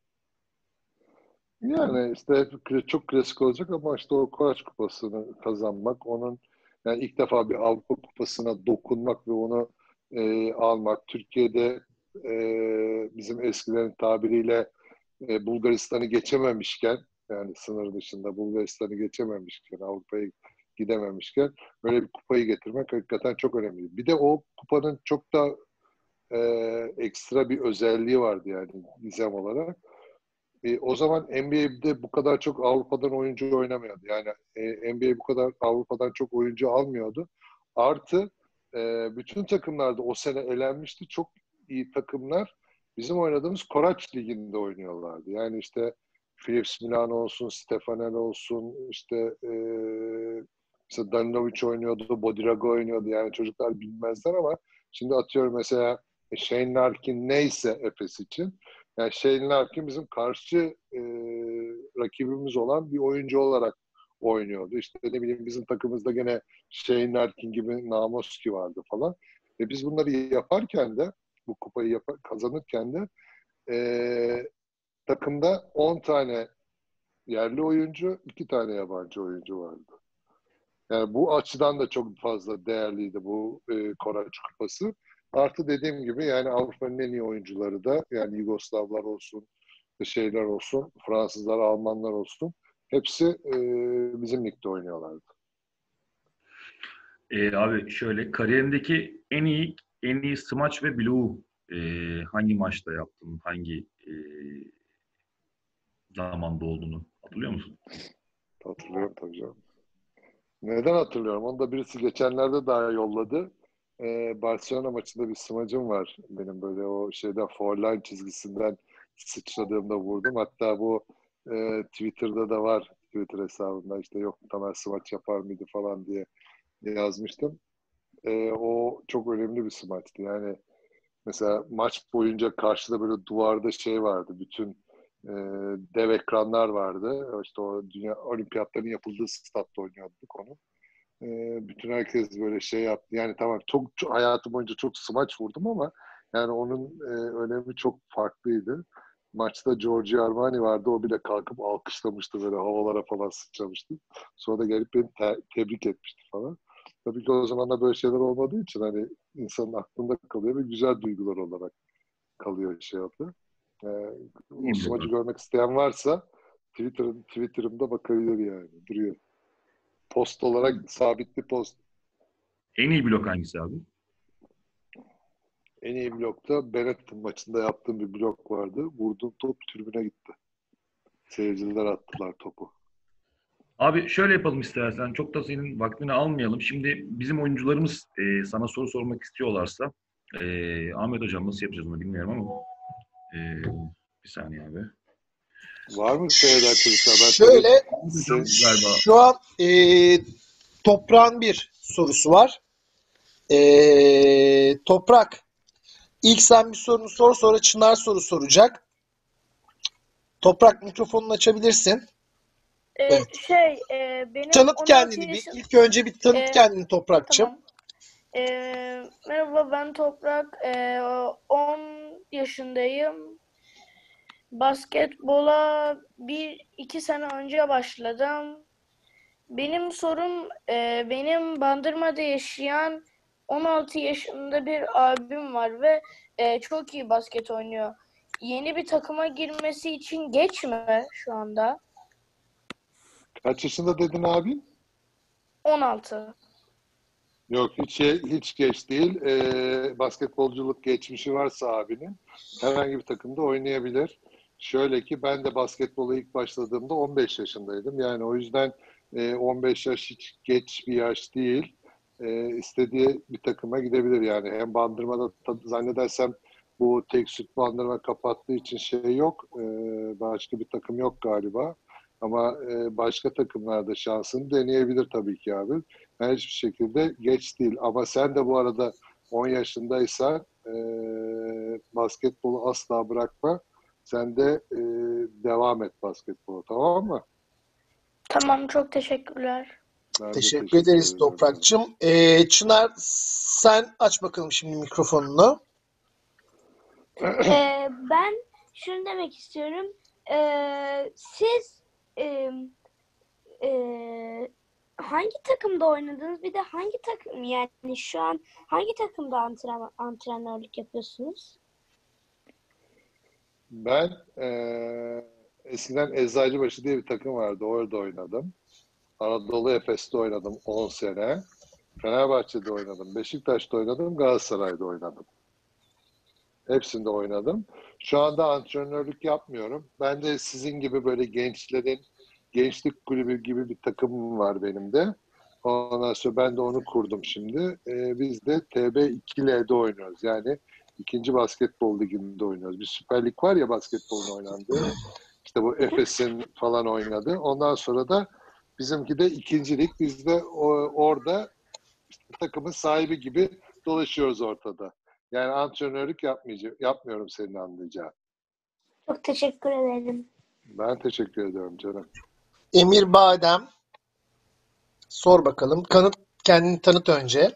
Yani işte çok klasik olacak ama işte o Koraç Kupası'nı kazanmak, onun yani ilk defa bir Avrupa Kupası'na dokunmak ve onu e, almak. Türkiye'de e, bizim eskilerin tabiriyle e, Bulgaristan'ı geçememişken, yani sınır dışında Bulgaristan'ı geçememişken, Avrupa'ya gidememişken böyle bir kupayı getirmek hakikaten çok önemli. Bir de o kupanın çok da e, ekstra bir özelliği vardı yani gizem olarak. E, o zaman N B A'de bu kadar çok Avrupa'dan oyuncu oynamıyordu. Yani e, N B A bu kadar Avrupa'dan çok oyuncu almıyordu. Artı e, bütün takımlarda o sene elenmişti. Çok iyi takımlar bizim oynadığımız Koraç Ligi'nde oynuyorlardı. Yani işte Philips Milano olsun, Stefanel olsun, işte e, mesela Danilo oynuyordu, Bodiroga oynuyordu. Yani çocuklar bilmezler ama şimdi atıyorum mesela Shane Larkin neyse Efes için. Yani Shane Larkin bizim karşı e, rakibimiz olan bir oyuncu olarak oynuyordu. İşte ne bileyim bizim takımımızda gene Shane Larkin gibi Namoski vardı falan. Ve biz bunları yaparken de bu kupayı yap kazanırken de e, takımda on tane yerli oyuncu, iki tane yabancı oyuncu vardı. Yani bu açıdan da çok fazla değerliydi bu e, Koraç Kupası. Artı dediğim gibi yani Avrupa'nın en iyi oyuncuları da yani Yugoslavlar olsun, şeyler olsun, Fransızlar, Almanlar olsun hepsi e, bizim ligde oynuyorlardı. Ee, abi şöyle, kariyerindeki en iyi en iyi smaç ve bloğu e, hangi maçta yaptın? Hangi e, zamanda olduğunu hatırlıyor musun? Hatırlıyorum tabii canım. Neden hatırlıyorum? Onu da birisi geçenlerde daha yolladı. Ee, Barcelona maçında bir smacım var. Benim böyle o şeyden foul çizgisinden sıçradığımda vurdum. Hatta bu e, Twitter'da da var. Twitter hesabında işte yok Tamer smaç yapar mıydı falan diye yazmıştım. E, o çok önemli bir smaçtı. Yani mesela maç boyunca karşıda böyle duvarda şey vardı. Bütün e, dev ekranlar vardı. İşte o dünya olimpiyatların yapıldığı statta oynuyorduk onu. E, bütün herkes böyle şey yaptı. Yani tamam çok, çok hayatım boyunca çok smaç vurdum ama yani onun e, önemi çok farklıydı. Maçta Giorgio Armani vardı. O bile kalkıp alkışlamıştı böyle havalara falan sıçramıştı. Sonra da gelip beni te- tebrik etmişti falan. Tabii ki o zaman da böyle şeyler olmadığı için hani insanın aklında kalıyor ve güzel duygular olarak kalıyor şey yapıyor. Ee, o İyi blok smacı abi. görmek isteyen varsa Twitter, Twitter'ımda bakabilir yani. Duruyor. Post olarak sabit bir post. En iyi blok hangisi abi? En iyi blokta Benetton maçında yaptığım bir blok vardı. Vurduğum top tribüne gitti. Seyirciler attılar topu. Abi şöyle yapalım istersen. Çok da senin vaktini almayalım. Şimdi bizim oyuncularımız e, sana soru sormak istiyorlarsa e, Ahmet Hocam nasıl yapacağız onu bilmiyorum ama e, bir saniye abi. Var mı seyreden çocuklar? Ben Şöyle Ahmet Sen- Hocam galiba şu an e, Toprak'ın bir sorusu var. E, Toprak, ilk sen bir sorunu sor, sonra Çınar soru soracak. Toprak, mikrofonunu açabilirsin. Ee, Evet. Şey, e, benim Tanıt on altı kendini bir. yaşın... İlk önce bir tanıt Ee, kendini Toprakçığım. Tamam. Ee, merhaba, ben Toprak. Ee, on yaşındayım. Basketbola bir iki sene önce başladım. Benim sorum, e, benim Bandırma'da yaşayan on altı yaşında bir abim var ve e, çok iyi basket oynuyor. Yeni bir takıma girmesi için geç mi şu anda? Kaç yaşında dedin abi? on altı. Yok hiç hiç geç değil. Ee, basketbolculuk geçmişi varsa abinin herhangi bir takımda oynayabilir. Şöyle ki ben de basketbola ilk başladığımda on beş yaşındaydım. Yani o yüzden e, on beş yaş hiç geç bir yaş değil. E, istediği bir takıma gidebilir yani. Hem Bandırma'da zannedersem bu tek süt Bandırma kapattığı için şey yok. E, başka bir takım yok galiba. Ama e, başka takımlarda şansını deneyebilir tabii ki abi. Yani hiçbir şekilde geç değil. Ama sen de bu arada on yaşındaysan e, basketbolu asla bırakma. Sen de e, devam et basketbola, tamam mı? Tamam, çok teşekkürler. Ben de Teşekkür ederiz ederim. Toprak'cığım. Ee, Çınar, sen aç bakalım şimdi mikrofonunu. Ee, ben şunu demek istiyorum. Ee, siz e, e, hangi takımda oynadınız? Bir de hangi takım, yani şu an hangi takımda antrenman, antrenörlük yapıyorsunuz? Ben e, eskiden Eczacıbaşı diye bir takım vardı. Orada oynadım. Anadolu Efes'te oynadım on sene. Fenerbahçe'de oynadım. Beşiktaş'ta oynadım. Galatasaray'da oynadım. Hepsinde oynadım. Şu anda antrenörlük yapmıyorum. Ben de sizin gibi böyle gençlerin gençlik kulübü gibi bir takımım var benim de. Ondan sonra ben de onu kurdum şimdi. Ee, biz de T B iki L'de oynuyoruz. Yani ikinci basketbol liginde oynuyoruz. Bir Süper Lig var ya basketbolun oynandığı. İşte bu Efes'in falan oynadı. Ondan sonra da bizimki de ikinci lig. Biz de o, orada işte takımın sahibi gibi dolaşıyoruz ortada. Yani antrenörlük yapmayacağım, yapmıyorum senin anlayacağın. Çok teşekkür ederim. Ben teşekkür ediyorum canım. Emir Badem, sor bakalım. Kanıt, kendini tanıt önce.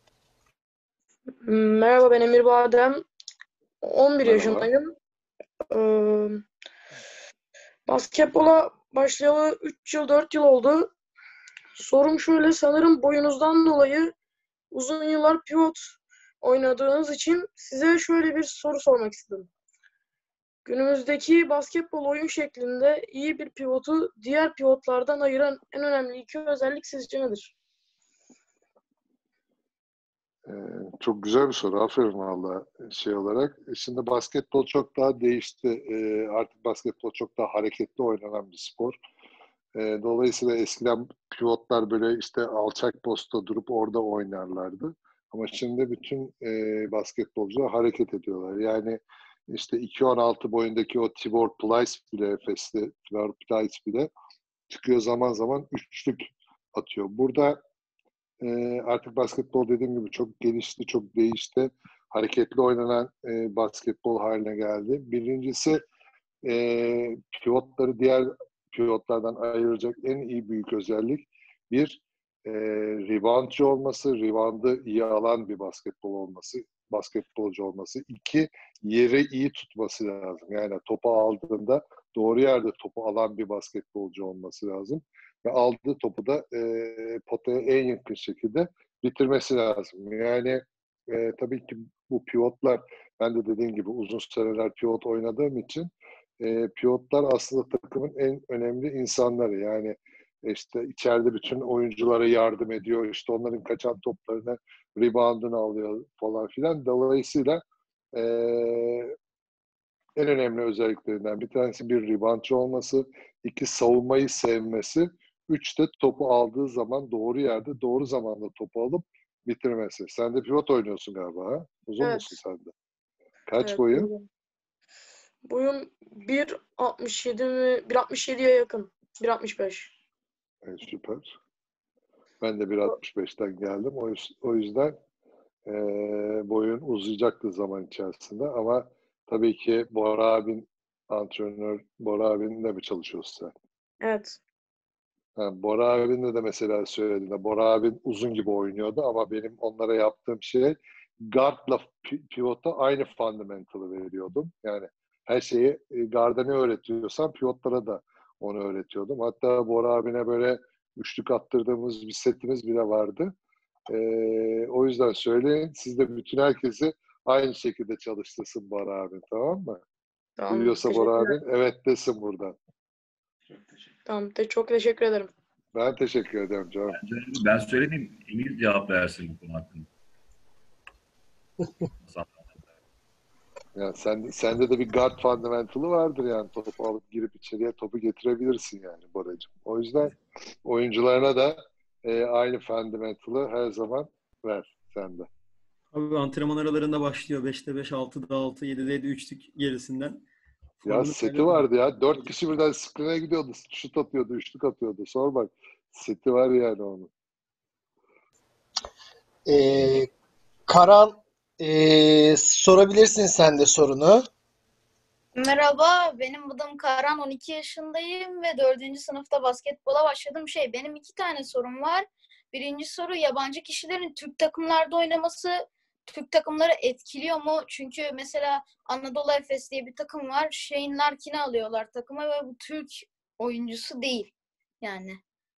Merhaba, ben Emir Badem. on bir Merhaba. yaşındayım. Ee, basketbola başlayalı üç yıl dört yıl oldu. Sorum şöyle, sanırım boyunuzdan dolayı uzun yıllar pivot oynadığınız için size şöyle bir soru sormak istedim. Günümüzdeki basketbol oyun şeklinde iyi bir pivotu diğer pivotlardan ayıran en önemli iki özellik sizce nedir? Ee, çok güzel bir soru. Aferin valla şey olarak. Şimdi basketbol çok daha değişti. Ee, artık basketbol çok daha hareketli oynanan bir spor. Ee, dolayısıyla eskiden pivotlar böyle işte alçak posta durup orada oynarlardı. Ama şimdi bütün e, basketbolcular hareket ediyorlar. Yani işte iki on altı boyundaki o Tibor Plyce bile Efes'te, Tibor Plyce bile çıkıyor zaman zaman üçlük atıyor. Burada e, artık basketbol dediğim gibi çok gelişti, çok değişti. Hareketli oynanan e, basketbol haline geldi. Birincisi e, pivotları diğer pivotlardan ayıracak en iyi büyük özellik bir e, reboundçı olması, reboundı iyi alan bir basketbol olması, basketbolcu olması. İki, yeri iyi tutması lazım. Yani topu aldığında doğru yerde topu alan bir basketbolcu olması lazım. Ve aldığı topu da e, potaya en yakın şekilde bitirmesi lazım. Yani e, tabii ki bu pivotlar, ben de dediğim gibi uzun süreler pivot oynadığım için e, pivotlar aslında takımın en önemli insanları. Yani işte içeride bütün oyunculara yardım ediyor. İşte onların kaçan toplarını, reboundunu alıyor falan filan. Dolayısıyla e, en önemli özelliklerinden bir tanesi bir reboundçı olması, iki savunmayı sevmesi, üç de topu aldığı zaman doğru yerde, doğru zamanda topu alıp bitirmesi. Sen de pivot oynuyorsun galiba, ha? Uzun Evet. musun sen de? Kaç Evet, boyun? boyum. Boyum bir altmış yedi mi? bir altmış yediye yakın. bir altmış beş. Evet, süper. Ben de bir altmış beşten geldim. O, o yüzden e, boyun uzayacaktı zaman içerisinde. Ama tabii ki Bora abin antrenör, Bora abinle mi çalışıyorsun sen? Evet. Ha, Bora abinle de mesela söylediğinde Bora abin uzun gibi oynuyordu ama benim onlara yaptığım şey guardla pivota aynı fundamental'ı veriyordum. Yani her şeyi e, guard'a ne öğretiyorsam pivotlara da onu öğretiyordum. Hatta Bora abine böyle üçlük attırdığımız bir setimiz bile vardı. Ee, o yüzden söyleyin, siz de bütün herkesi aynı şekilde çalıştırsın Bora abin, tamam mı? Tamam. Duyuyorsa Bora Teşekkürler. abin evet desin buradan. Tamam. De çok teşekkür ederim. Ben teşekkür ederim canım. Bence ben söylemeyeyim. Emir cevap versin bu konu hakkında. Yani sen, sende de bir guard fundamental'ı vardır yani. Topu alıp girip içeriye topu getirebilirsin yani Boracığım. O yüzden oyuncularına da e, aynı fundamental'ı her zaman ver sende. Abi antrenman aralarında başlıyor. beşte beş, altıda altı, yedide yedi üçlük gerisinden. Ya Formunu seti böyle- vardı ya. Dört kişi birden screen'e gidiyordu. Şut atıyordu, üçlük atıyordu. Sor bak. Seti var yani onun. Ee, Karan, eee, sorabilirsin sen de sorunu. Merhaba, benim adım Karan, on iki yaşındayım ve dördüncü sınıfta basketbola başladım. Şey, benim iki tane sorum var. Birinci soru, yabancı kişilerin Türk takımlarda oynaması Türk takımları etkiliyor mu? Çünkü mesela Anadolu Efes diye bir takım var. Shane Larkin'i alıyorlar takıma ve bu Türk oyuncusu değil. Yani.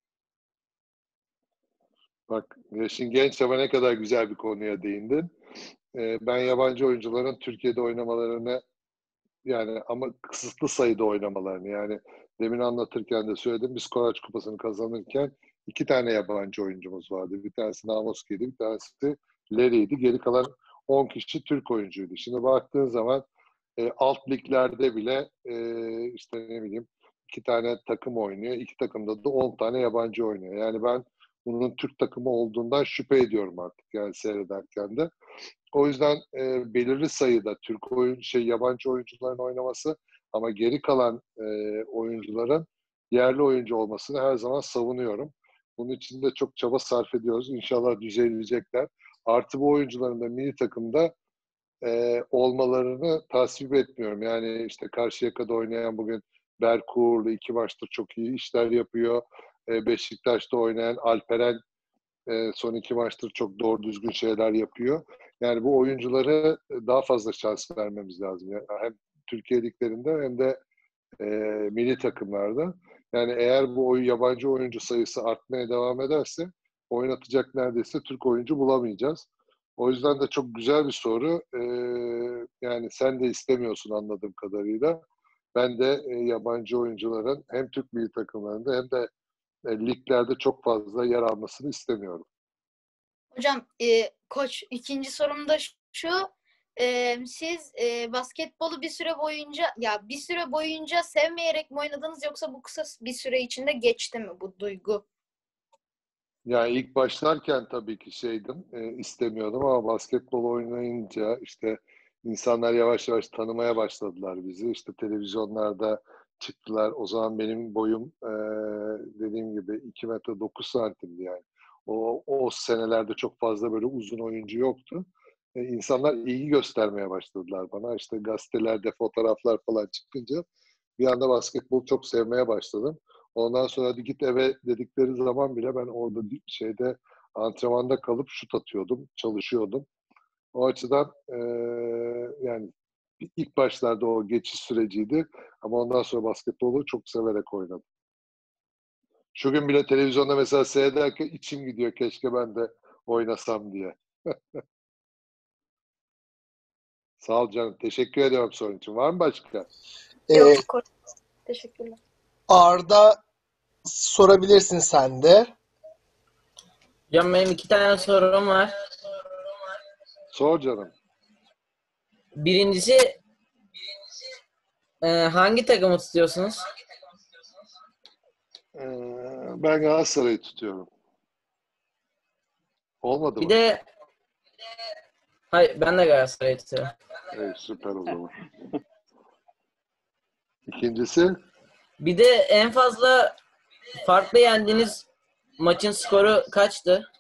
Bak, yaşın genç ama ne kadar güzel bir konuya değindin. Ee, ben yabancı oyuncuların Türkiye'de oynamalarını, yani ama kısıtlı sayıda oynamalarını, yani demin anlatırken de söyledim, biz Koraç Kupası'nı kazanırken iki tane yabancı oyuncumuz vardı. Bir tanesi Namoski'ydi, bir tanesi Larry'ydi. Geri kalan on kişi Türk oyuncuydu. Şimdi baktığın zaman e, alt liglerde bile e, işte ne bileyim iki tane takım oynuyor. İki takımda da on tane yabancı oynuyor. Yani ben bunun Türk takımı olduğundan şüphe ediyorum artık, yani seyrederken de. O yüzden e, belirli sayıda Türk oyun şey yabancı oyuncuların oynaması ama geri kalan e, oyuncuların yerli oyuncu olmasını her zaman savunuyorum. Bunun için de çok çaba sarf ediyoruz. İnşallah düzelecekler. Artı bu oyuncuların da milli takımda e, olmalarını tasvip etmiyorum. Yani işte Karşıyaka'da oynayan bugün Berk Uğurlu iki maçta çok iyi işler yapıyor. E, Beşiktaş'ta oynayan Alperen e, son iki maçtır çok doğru düzgün şeyler yapıyor. Yani bu oyunculara daha fazla şans vermemiz lazım. Yani hem Türkiye liglerinde hem de e, milli takımlarda. Yani eğer bu oyun, yabancı oyuncu sayısı artmaya devam ederse oynatacak neredeyse Türk oyuncu bulamayacağız. O yüzden de çok güzel bir soru. Ee, yani sen de istemiyorsun anladığım kadarıyla. Ben de e, yabancı oyuncuların hem Türk milli takımlarında hem de e, liglerde çok fazla yer almasını istemiyorum. Hocam, e, koç, ikinci sorum da şu. E, siz e, basketbolu bir süre boyunca ya bir süre boyunca sevmeyerek mi oynadınız yoksa bu kısa bir süre içinde geçti mi bu duygu? Yani ilk başlarken tabii ki şeydim, e, istemiyordum ama basketbol oynayınca işte insanlar yavaş yavaş tanımaya başladılar bizi. İşte televizyonlarda çıktılar. O zaman benim boyum e, dediğim gibi iki metre dokuz santimdi yani. O, o senelerde çok fazla böyle uzun oyuncu yoktu. E, insanlar ilgi göstermeye başladılar bana. İşte gazetelerde fotoğraflar falan çıkınca bir anda basketbolu çok sevmeye başladım. Ondan sonra hadi git eve dedikleri zaman bile ben orada şeyde antrenmanda kalıp şut atıyordum, çalışıyordum. O açıdan e, yani ilk başlarda o geçiş süreciydi ama ondan sonra basketbolu çok severek oynadım. Şu gün bile televizyonda mesela seyrederken içim gidiyor, keşke ben de oynasam diye. Sağ ol canım. Teşekkür ediyorum sorun için. Var mı başka? Ee, Yok, koç. Teşekkürler. Arda, sorabilirsin sen de. Hocam benim iki tane sorum var. Sor canım. Birincisi e, hangi takımı tutuyorsunuz? Ee, ben Galatasaray'ı tutuyorum. Olmadı Bir mı? de hayır, ben de Galatasaray'ı tutuyorum. Evet, süper o zaman. İkincisi? Bir de en fazla farklı yendiğiniz maçın skoru kaçtı?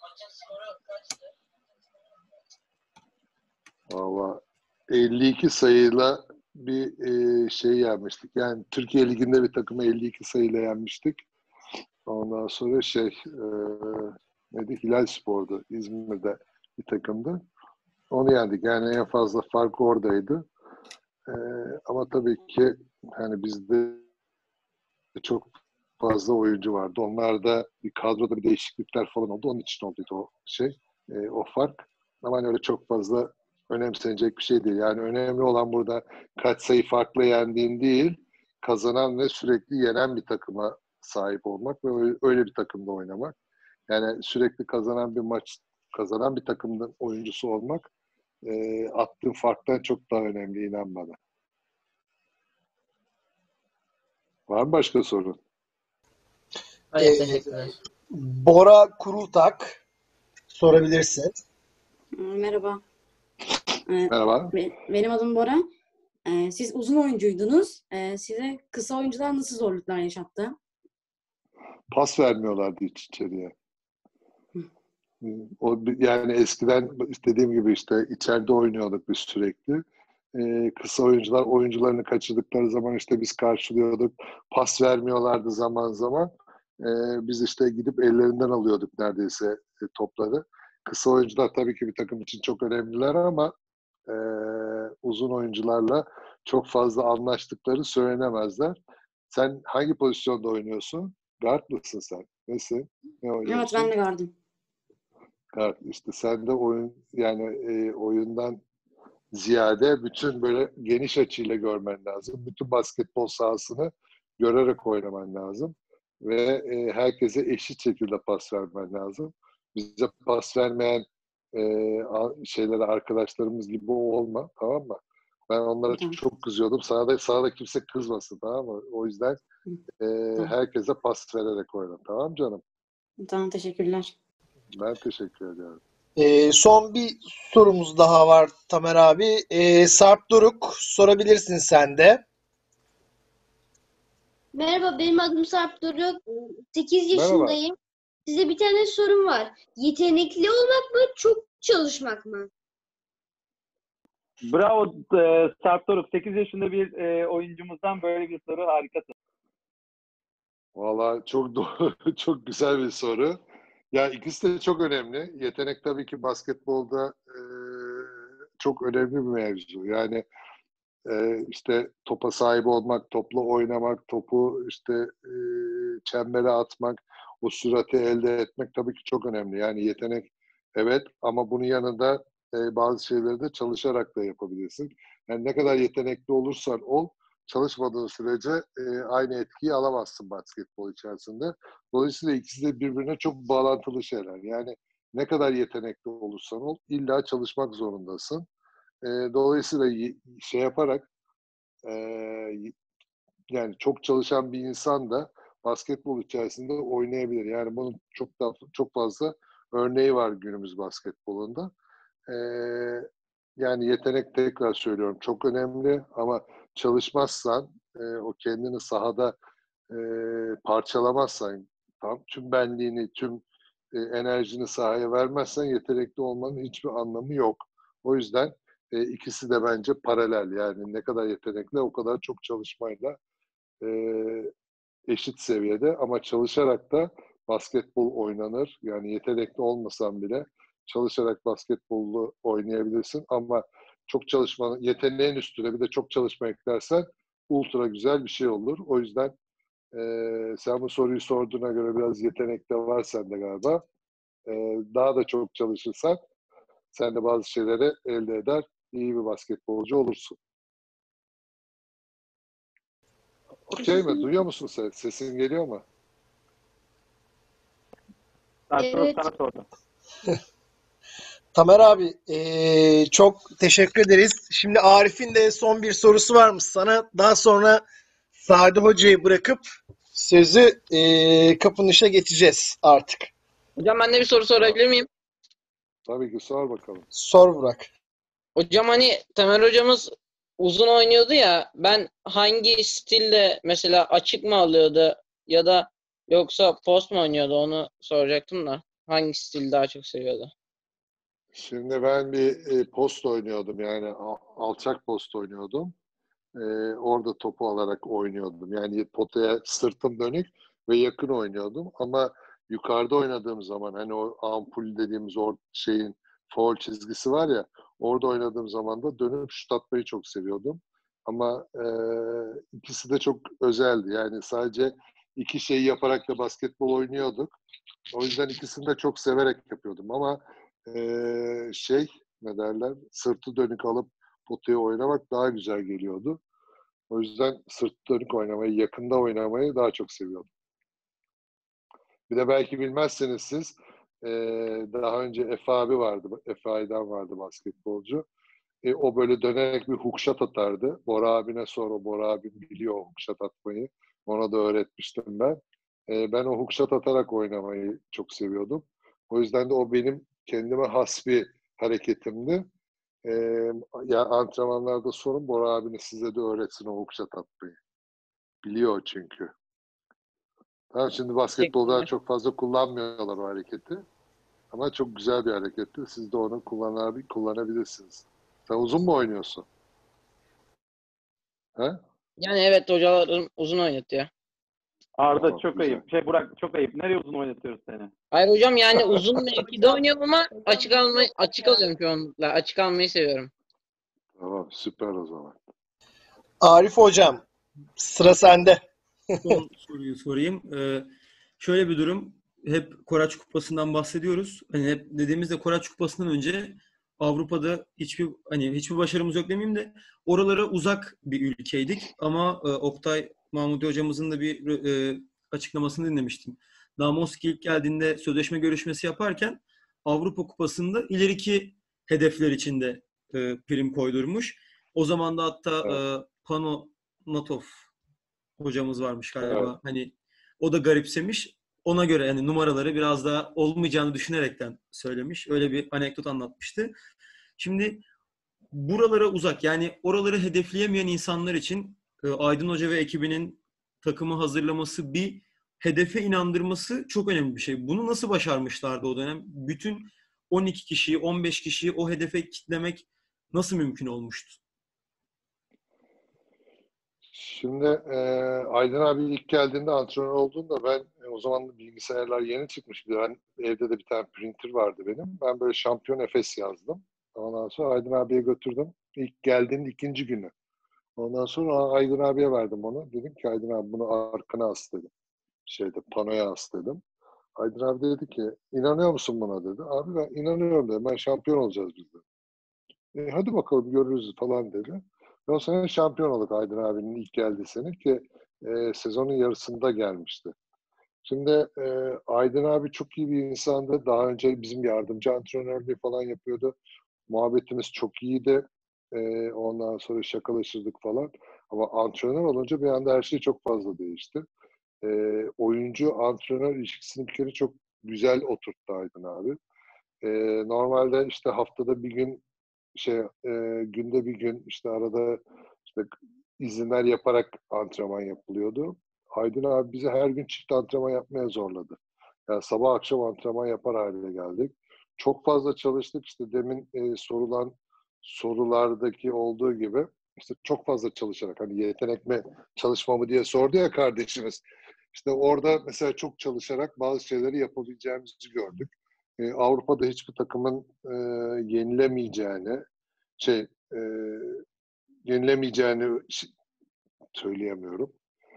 Valla elli iki sayıyla bir e, şey yenmiştik. Yani Türkiye Ligi'nde bir takımı elli iki sayıyla yenmiştik. Ondan sonra şey e, neydi? Hilal Spor'du. İzmir'de bir takımdı. Onu yendik. Yani en fazla fark oradaydı. E, ama tabii ki hani bizde çok fazla oyuncu vardı. Onlarda bir kadroda bir değişiklikler falan oldu. Onun için oldu o şey, e, o fark. Ama hani öyle çok fazla önemsenecek bir şey değil. Yani önemli olan burada kaç sayı farklı yendiğin değil, kazanan ve sürekli yenen bir takıma sahip olmak ve öyle bir takımda oynamak. Yani sürekli kazanan bir maç, kazanan bir takımın oyuncusu olmak e, attığın farktan çok daha önemli, inan bana. Var mı başka sorun? Hayır, Ee, teşekkürler. Bora Kurultak, sorabilirsin. Merhaba. Ee, Merhaba. be- Benim adım Bora. Ee, Siz uzun oyuncuydunuz. Ee, Size kısa oyuncular nasıl zorluklar yaşattı? Pas vermiyorlardı hiç içeriye. O yani eskiden istediğim gibi işte içeride oynuyorduk biz sürekli. Ee, kısa oyuncular oyuncularını kaçırdıkları zaman işte biz karşılıyorduk. Pas vermiyorlardı zaman zaman. Ee, biz işte gidip ellerinden alıyorduk neredeyse e, topları. Kısa oyuncular tabii ki bir takım için çok önemliler ama e, uzun oyuncularla çok fazla anlaştıkları söylenemezler. Sen hangi pozisyonda oynuyorsun? Guard mısın sen? Nesin? Ne Evet, oynuyorsun? ben de gardım. Guard. İşte sen de oyun yani e, oyundan ziyade bütün böyle geniş açıyla görmen lazım. Bütün basketbol sahasını görerek oynaman lazım. Ve e, herkese eşit şekilde pas vermen lazım. Bize pas vermeyen e, şeylere arkadaşlarımız gibi olma, tamam mı? Ben onlara Tamam. çok kızıyordum. Sana da, sana da kimse kızmasın, tamam mı? O yüzden e, Tamam. herkese pas vererek oyna. Tamam canım? Tamam, teşekkürler. Ben teşekkür ediyorum. Ee, son bir sorumuz daha var Tamer abi. Ee, Sarp Doruk, sorabilirsin sen de. Merhaba, benim adım Sarp Doruk. sekiz Merhaba. yaşındayım. Size bir tane sorum var. Yetenekli olmak mı, çok çalışmak mı? Bravo e, Sarp Doruk. sekiz yaşında bir e, oyuncumuzdan böyle bir soru, harikasın. Valla çok doğru, çok güzel bir soru. Ya ikisi de çok önemli. Yetenek tabii ki basketbolda e, çok önemli bir mevzu. Yani e, işte topa sahip olmak, topla oynamak, topu işte e, çembere atmak, o sürati elde etmek tabii ki çok önemli. Yani yetenek evet ama bunun yanında e, bazı şeyleri de çalışarak da yapabilirsin. Yani ne kadar yetenekli olursan ol, çalışmadığın sürece e, aynı etkiyi alamazsın basketbol içerisinde. Dolayısıyla ikisi de birbirine çok bağlantılı şeyler. Yani ne kadar yetenekli olursan ol, illa çalışmak zorundasın. E, dolayısıyla şey yaparak e, yani çok çalışan bir insan da basketbol içerisinde oynayabilir. Yani bunun çok da çok fazla örneği var günümüz basketbolunda. E, yani yetenek tekrar söylüyorum çok önemli ama çalışmazsan e, o kendini sahada e, parçalamazsan tam tüm benliğini, tüm e, enerjini sahaya vermezsen yetenekli olmanın hiçbir anlamı yok. O yüzden e, ikisi de bence paralel. Yani ne kadar yetenekli o kadar çok çalışmayla e, eşit seviyede ama çalışarak da basketbol oynanır. Yani yetenekli olmasan bile çalışarak basketbolu oynayabilirsin ama çok çalışmanın, yeteneğin üstüne bir de çok çalışma eklersen ultra güzel bir şey olur. O yüzden e, sen bu soruyu sorduğuna göre biraz yetenek de var sende galiba. E, daha da çok çalışırsan sen de bazı şeyleri elde eder, iyi bir basketbolcu olursun. Okey mi? Duyuyor musun sen? Sesin geliyor mu? Sarp Doruk Evet. sana sordum. Tamer abi ee, çok teşekkür ederiz. Şimdi Arif'in de son bir sorusu varmış sana. Daha sonra Sadi Hoca'yı bırakıp sözü ee, kapanışa geçeceğiz artık. Hocam ben de bir soru sorabilir miyim? Tabii ki sor bakalım. Sor Burak. Hocam hani Tamer hocamız uzun oynuyordu ya, ben hangi stilde mesela açık mı alıyordu ya da yoksa post mu oynuyordu onu soracaktım da. Hangi stil daha çok seviyordu? Şimdi ben bir e, post oynuyordum yani al- alçak post oynuyordum. E, orada topu alarak oynuyordum. Yani potaya sırtım dönük ve yakın oynuyordum. Ama yukarıda oynadığım zaman hani o ampul dediğimiz o şeyin foul çizgisi var ya orada oynadığım zaman da dönüp şut atmayı çok seviyordum. Ama e, ikisi de çok özeldi. Yani sadece iki şeyi yaparak da basketbol oynuyorduk. O yüzden ikisini de çok severek yapıyordum. Ama e, şey ne derler sırtı dönük alıp potaya oynamak daha güzel geliyordu. O yüzden sırt dönük oynamayı, yakında oynamayı daha çok seviyordum. Bir de belki bilmezseniz siz e, daha önce Efe abi vardı. Efe Aydan vardı basketbolcu. E, o böyle dönerek bir hook shot atardı. Bora abine sor, Bora abim biliyor o hook shot atmayı. Ona da öğretmiştim ben. E, ben o hook shot atarak oynamayı çok seviyordum. O yüzden de o benim kendime has bir hareketimdi. E, ya antrenmanlarda sorun Bora abine size de öğretsin o hook shot atmayı. Biliyor çünkü. Tamam, şimdi basketbolda çok fazla kullanmıyorlar o hareketi. Ama çok güzel bir hareketti. Siz de onu kullanar, kullanabilirsiniz. Sen uzun mu oynuyorsun? He? Yani evet hocalarım uzun oynatıyor. Arda Tamam, çok güzel. ayıp. Şey Burak çok ayıp. Nereye uzun oynatıyoruz seni? Hayır hocam yani uzun mevkide oynuyorum ama açık almayı açık alıyorum çoğunlukla. Açık almayı seviyorum. Tamam, süper o zaman. Arif hocam, sıra sende. Son soruyu sorayım. Ee, şöyle bir durum. Hep Koraç Kupası'ndan bahsediyoruz. Hani hep dediğimizde Koraç Kupası'ndan önce Avrupa'da hiçbir hani hiçbir başarımız yok demeyeyim de oralara uzak bir ülkeydik. Ama e, Oktay Mahmudi hocamızın da bir e, açıklamasını dinlemiştim. Namoski ilk geldiğinde sözleşme görüşmesi yaparken Avrupa Kupası'nda ileriki hedefler içinde e, prim koydurmuş. O zaman da hatta Evet. e, Pano Natov hocamız varmış galiba. Evet. Hani o da garipsemiş. Ona göre yani numaraları biraz daha olmayacağını düşünerekten söylemiş. Öyle bir anekdot anlatmıştı. Şimdi buralara uzak yani oraları hedefleyemeyen insanlar için e, Aydın Hoca ve ekibinin takımı hazırlaması, bir hedefe inandırması çok önemli bir şey. Bunu nasıl başarmışlardı o dönem? Bütün on iki kişiyi, on beş kişiyi o hedefe kitlemek nasıl mümkün olmuştu? Şimdi e, Aydın abi ilk geldiğinde antrenör olduğunda ben e, o zaman bilgisayarlar yeni çıkmıştı. Ben evde de bir tane printer vardı benim. Ben böyle şampiyon Efes yazdım. Ondan sonra Aydın abiye götürdüm. İlk geldiğinde ikinci günü. Ondan sonra Aydın abiye verdim onu. Dedim ki Aydın abi bunu arkana as dedim. Şeyde panoya as dedim. Aydın abi dedi ki inanıyor musun buna dedi. Abi ben inanıyorum dedim. Ben şampiyon olacağız biz dedi. E, hadi bakalım görürüz falan dedi. Ve o sene şampiyon olduk Aydın abinin ilk geldiği sene ki e, sezonun yarısında gelmişti. Şimdi e, Aydın abi çok iyi bir insandı. Daha önce bizim yardımcı antrenörlüğü falan yapıyordu. Muhabbetimiz çok iyiydi. E, ondan sonra şakalaşırdık falan. Ama antrenör olunca bir anda her şey çok fazla değişti. E, oyuncu antrenör ilişkisini bir kere çok güzel oturttu Aydın abi. E, normalde işte haftada bir gün şey e, günde bir gün işte arada işte izinler yaparak antrenman yapılıyordu. Aydın abi bizi her gün çift antrenman yapmaya zorladı. Yani sabah akşam antrenman yapar hale geldik. Çok fazla çalıştık. İşte demin e, sorulan sorulardaki olduğu gibi işte çok fazla çalışarak hani yetenek mi çalışma mı diye sordu ya kardeşimiz. İşte orada mesela çok çalışarak bazı şeyleri yapabileceğimizi gördük. E, Avrupa'da hiçbir takımın e, yenilemeyeceğini şey e, yenilemeyeceğini söyleyemiyorum.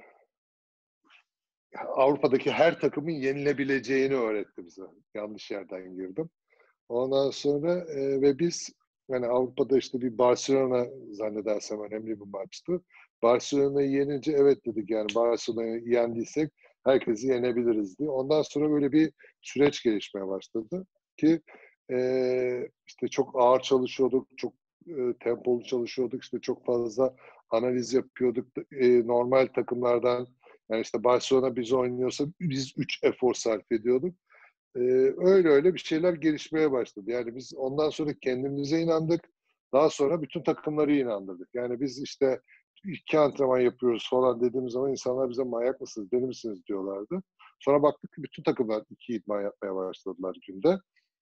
Avrupa'daki her takımın yenilebileceğini öğretti bize. Yanlış yerden girdim. Ondan sonra e, ve biz yani Avrupa'da işte bir Barcelona zannedersem önemli bir maçtı. Barcelona'yı yenince evet dedik yani Barcelona'yı yendiysek herkesi yenebiliriz diye. Ondan sonra böyle bir süreç gelişmeye başladı ki e, işte çok ağır çalışıyorduk, çok e, tempolu çalışıyorduk, işte çok fazla analiz yapıyorduk. E, normal takımlardan yani işte Barcelona biz oynuyorsa biz üç efor sarf ediyorduk. Ee, öyle öyle bir şeyler gelişmeye başladı. Yani biz ondan sonra kendimize inandık. Daha sonra bütün takımları inandırdık. Yani biz işte iki antrenman yapıyoruz falan dediğimiz zaman insanlar bize manyak mısınız, deli misiniz diyorlardı. Sonra baktık ki bütün takımlar iki idman yapmaya başladılar günde.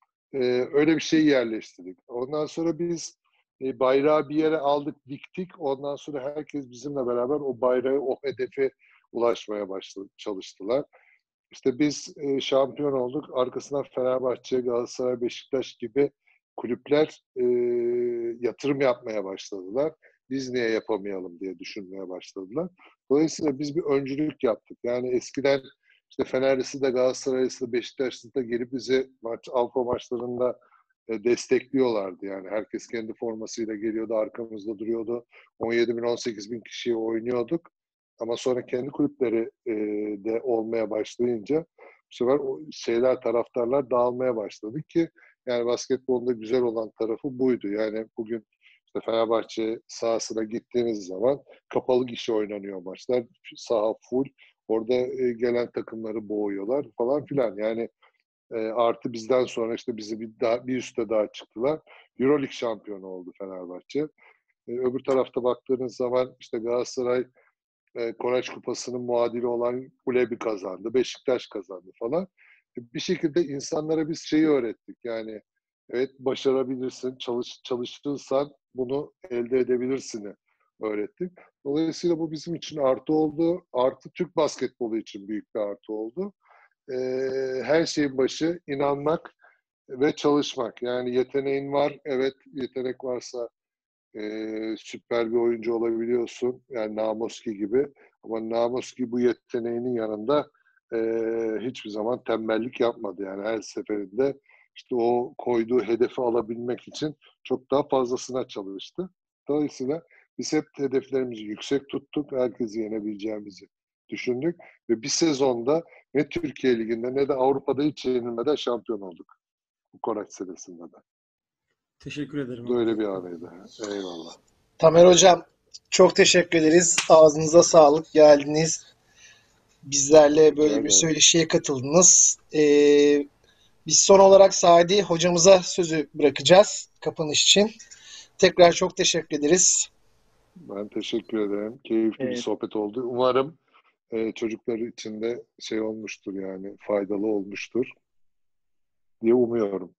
Ee, öyle bir şeyi yerleştirdik. Ondan sonra biz e, bayrağı bir yere aldık, diktik. Ondan sonra herkes bizimle beraber o bayrağı, o hedefe ulaşmaya başladı, çalıştılar. İşte biz e, şampiyon olduk. Arkasından Fenerbahçe, Galatasaray, Beşiktaş gibi kulüpler e, yatırım yapmaya başladılar. Biz niye yapamayalım diye düşünmeye başladılar. Dolayısıyla biz bir öncülük yaptık. Yani eskiden işte Fenerlisi de Galatasaraylısı da Beşiktaşlısı da gelip bizi maç, Avrupa maçlarında e, destekliyorlardı. Yani herkes kendi formasıyla geliyordu, arkamızda duruyordu. on yedi bin on sekiz bin kişiye oynuyorduk. Ama sonra kendi kulüpleri e, de olmaya başlayınca bu sefer o şeyler, taraftarlar dağılmaya başladı ki yani basketbolda güzel olan tarafı buydu. Yani bugün işte Fenerbahçe sahasına gittiğiniz zaman kapalı gişe oynanıyor maçlar. Saha full. Orada e, gelen takımları boğuyorlar falan filan. Yani e, artı bizden sonra işte bizi bir, daha, bir üste daha çıktılar. Euroleague şampiyonu oldu Fenerbahçe. E, öbür tarafta baktığınız zaman işte Galatasaray e, Koraç Kupası'nın muadili olan Kulebi kazandı. Beşiktaş kazandı falan. Bir şekilde insanlara biz şeyi öğrettik. Yani evet başarabilirsin, çalış, çalışırsan bunu elde edebilirsin öğrettik. Dolayısıyla bu bizim için artı oldu. Artı Türk basketbolu için büyük bir artı oldu. Ee, her şeyin başı inanmak ve çalışmak. Yani yeteneğin var, evet yetenek varsa e, süper bir oyuncu olabiliyorsun. Yani Namoski gibi. Ama Namoski bu yeteneğinin yanında e, hiçbir zaman tembellik yapmadı. Yani her seferinde işte o koyduğu hedefi alabilmek için çok daha fazlasına çalıştı. Dolayısıyla biz hep hedeflerimizi yüksek tuttuk. Herkesi yenebileceğimizi düşündük. Ve bir sezonda ne Türkiye Ligi'nde ne de Avrupa'da hiç yenilmeden şampiyon olduk. Bu Koraç senesinde de. Teşekkür ederim. Böyle bir anıydı. Eyvallah. Tamer Hocam çok teşekkür ederiz. Ağzınıza sağlık. Geldiniz. Bizlerle böyle Rica bir ederim. söyleşiye katıldınız. Ee, biz son olarak Sadi hocamıza sözü bırakacağız kapanış için. Tekrar çok teşekkür ederiz. Ben teşekkür ederim. Keyifli bir Evet. sohbet oldu. Umarım e, çocuklar için de şey olmuştur yani faydalı olmuştur diye umuyorum.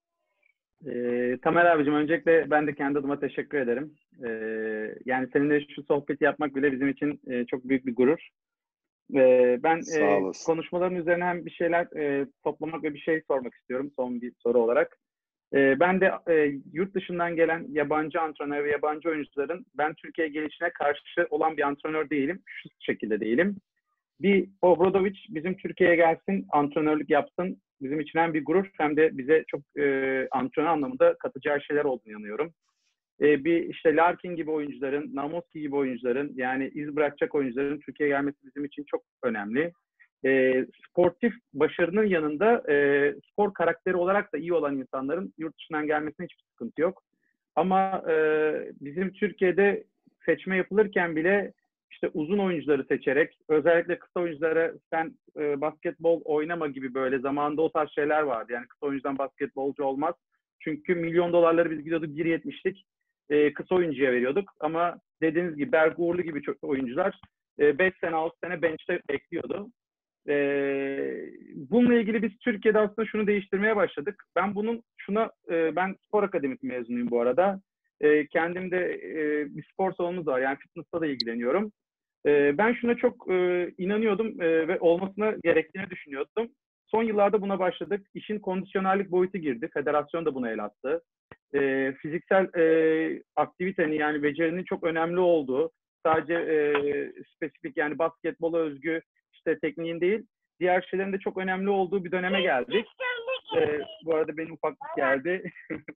Ee, Tamer abicim öncelikle ben de kendi adıma teşekkür ederim. Ee, yani seninle şu sohbeti yapmak bile bizim için e, çok büyük bir gurur. Ee, ben Sağ e, olasın. konuşmaların üzerine hem bir şeyler e, toplamak ve bir şey sormak istiyorum son bir soru olarak. Ee, ben de e, yurt dışından gelen yabancı antrenör ve yabancı oyuncuların ben Türkiye gelişine karşı olan bir antrenör değilim. Şu şekilde değilim. Bir Obradovic bizim Türkiye'ye gelsin, antrenörlük yapsın. Bizim için hem bir gurur hem de bize çok e, antrenör anlamında katacağı şeyler olduğunu inanıyorum. E, bir işte Larkin gibi oyuncuların, Namoski gibi oyuncuların yani iz bırakacak oyuncuların Türkiye'ye gelmesi bizim için çok önemli. E, sportif başarının yanında e, spor karakteri olarak da iyi olan insanların yurt dışından gelmesine hiçbir sıkıntı yok. Ama e, bizim Türkiye'de seçme yapılırken bile işte uzun oyuncuları seçerek, özellikle kısa oyunculara sen e, basketbol oynama gibi böyle zamanında o tarz şeyler vardı. Yani kısa oyuncudan basketbolcu olmaz. Çünkü milyon dolarları biz gidiyorduk bir yetmişlik e, kısa oyuncuya veriyorduk. Ama dediğiniz gibi Berk Uğurlu gibi çok oyuncular e, beş sene altı sene bench'te bekliyordu. E, bununla ilgili biz Türkiye'de aslında şunu değiştirmeye başladık. Ben bunun şuna, e, ben spor akademisi mezunuyum bu arada. E, kendim de e, bir spor salonumuz var. Yani fitness'la da ilgileniyorum. E, ben şuna çok e, inanıyordum e, ve olmasına gerektiğini düşünüyordum. Son yıllarda buna başladık. İşin kondisyonellik boyutu girdi. Federasyon da buna el attı. E, fiziksel e, aktivitenin yani becerinin çok önemli olduğu, sadece e, spesifik yani basketbola özgü işte tekniğin değil, diğer şeylerin de çok önemli olduğu bir döneme geldik. E, bu arada benim ufaklık geldi.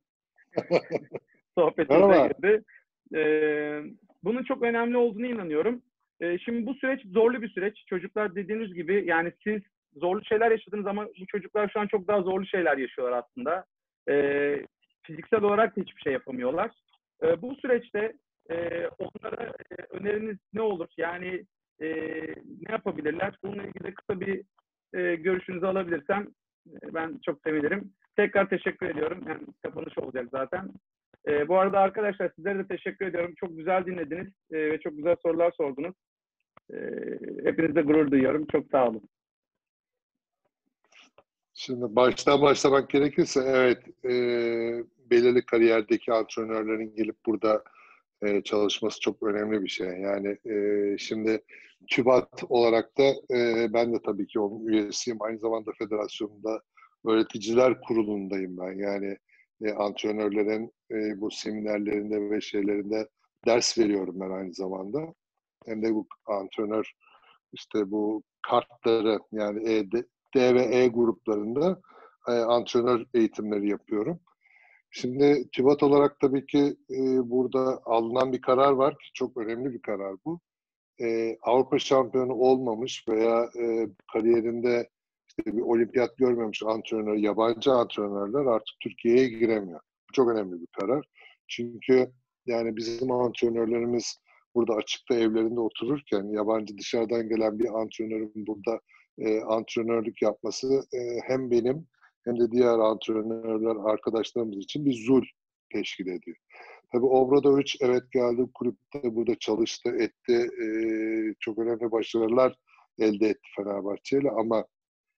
Sohbetimize girdi. Ee, bunun çok önemli olduğunu inanıyorum. Ee, şimdi bu süreç zorlu bir süreç. Çocuklar dediğiniz gibi yani siz zorlu şeyler yaşadınız ama bu çocuklar şu an çok daha zorlu şeyler yaşıyorlar aslında. Ee, fiziksel olarak da hiçbir şey yapamıyorlar. Ee, bu süreçte e, onlara e, öneriniz ne olur? Yani e, ne yapabilirler? Bununla ilgili kısa bir e, görüşünüzü alabilirsem e, ben çok sevinirim. Tekrar teşekkür ediyorum. Yani kapanış olacak zaten. E, bu arada arkadaşlar sizlere de teşekkür ediyorum. Çok güzel dinlediniz e, ve çok güzel sorular sordunuz. E, hepinizle gurur duyuyorum. Çok sağ olun. Şimdi baştan başlamak gerekirse evet e, belirli kariyerdeki antrenörlerin gelip burada e, çalışması çok önemli bir şey. Yani e, şimdi TÜBAT olarak da e, ben de tabii ki onun üyesiyim. Aynı zamanda federasyonunda öğreticiler kurulundayım ben. Yani e, antrenörlerin e, bu seminerlerinde ve şeylerinde ders veriyorum ben aynı zamanda. Hem de bu antrenör işte bu kartları yani E, D, D ve E gruplarında e, antrenör eğitimleri yapıyorum. Şimdi TÜBAT olarak tabii ki e, burada alınan bir karar var ki çok önemli bir karar bu. E, Avrupa şampiyonu olmamış veya e, kariyerinde işte bir olimpiyat görmemiş antrenör, yabancı antrenörler artık Türkiye'ye giremiyor. Bu çok önemli bir karar. Çünkü yani bizim antrenörlerimiz burada açıkta evlerinde otururken yabancı dışarıdan gelen bir antrenörün burada e, antrenörlük yapması e, hem benim hem de diğer antrenörler arkadaşlarımız için bir zul teşkil ediyor. Tabii Obradovic evet geldi kulüpte burada çalıştı, etti. E, çok önemli başarılar elde etti Fenerbahçe'yle ama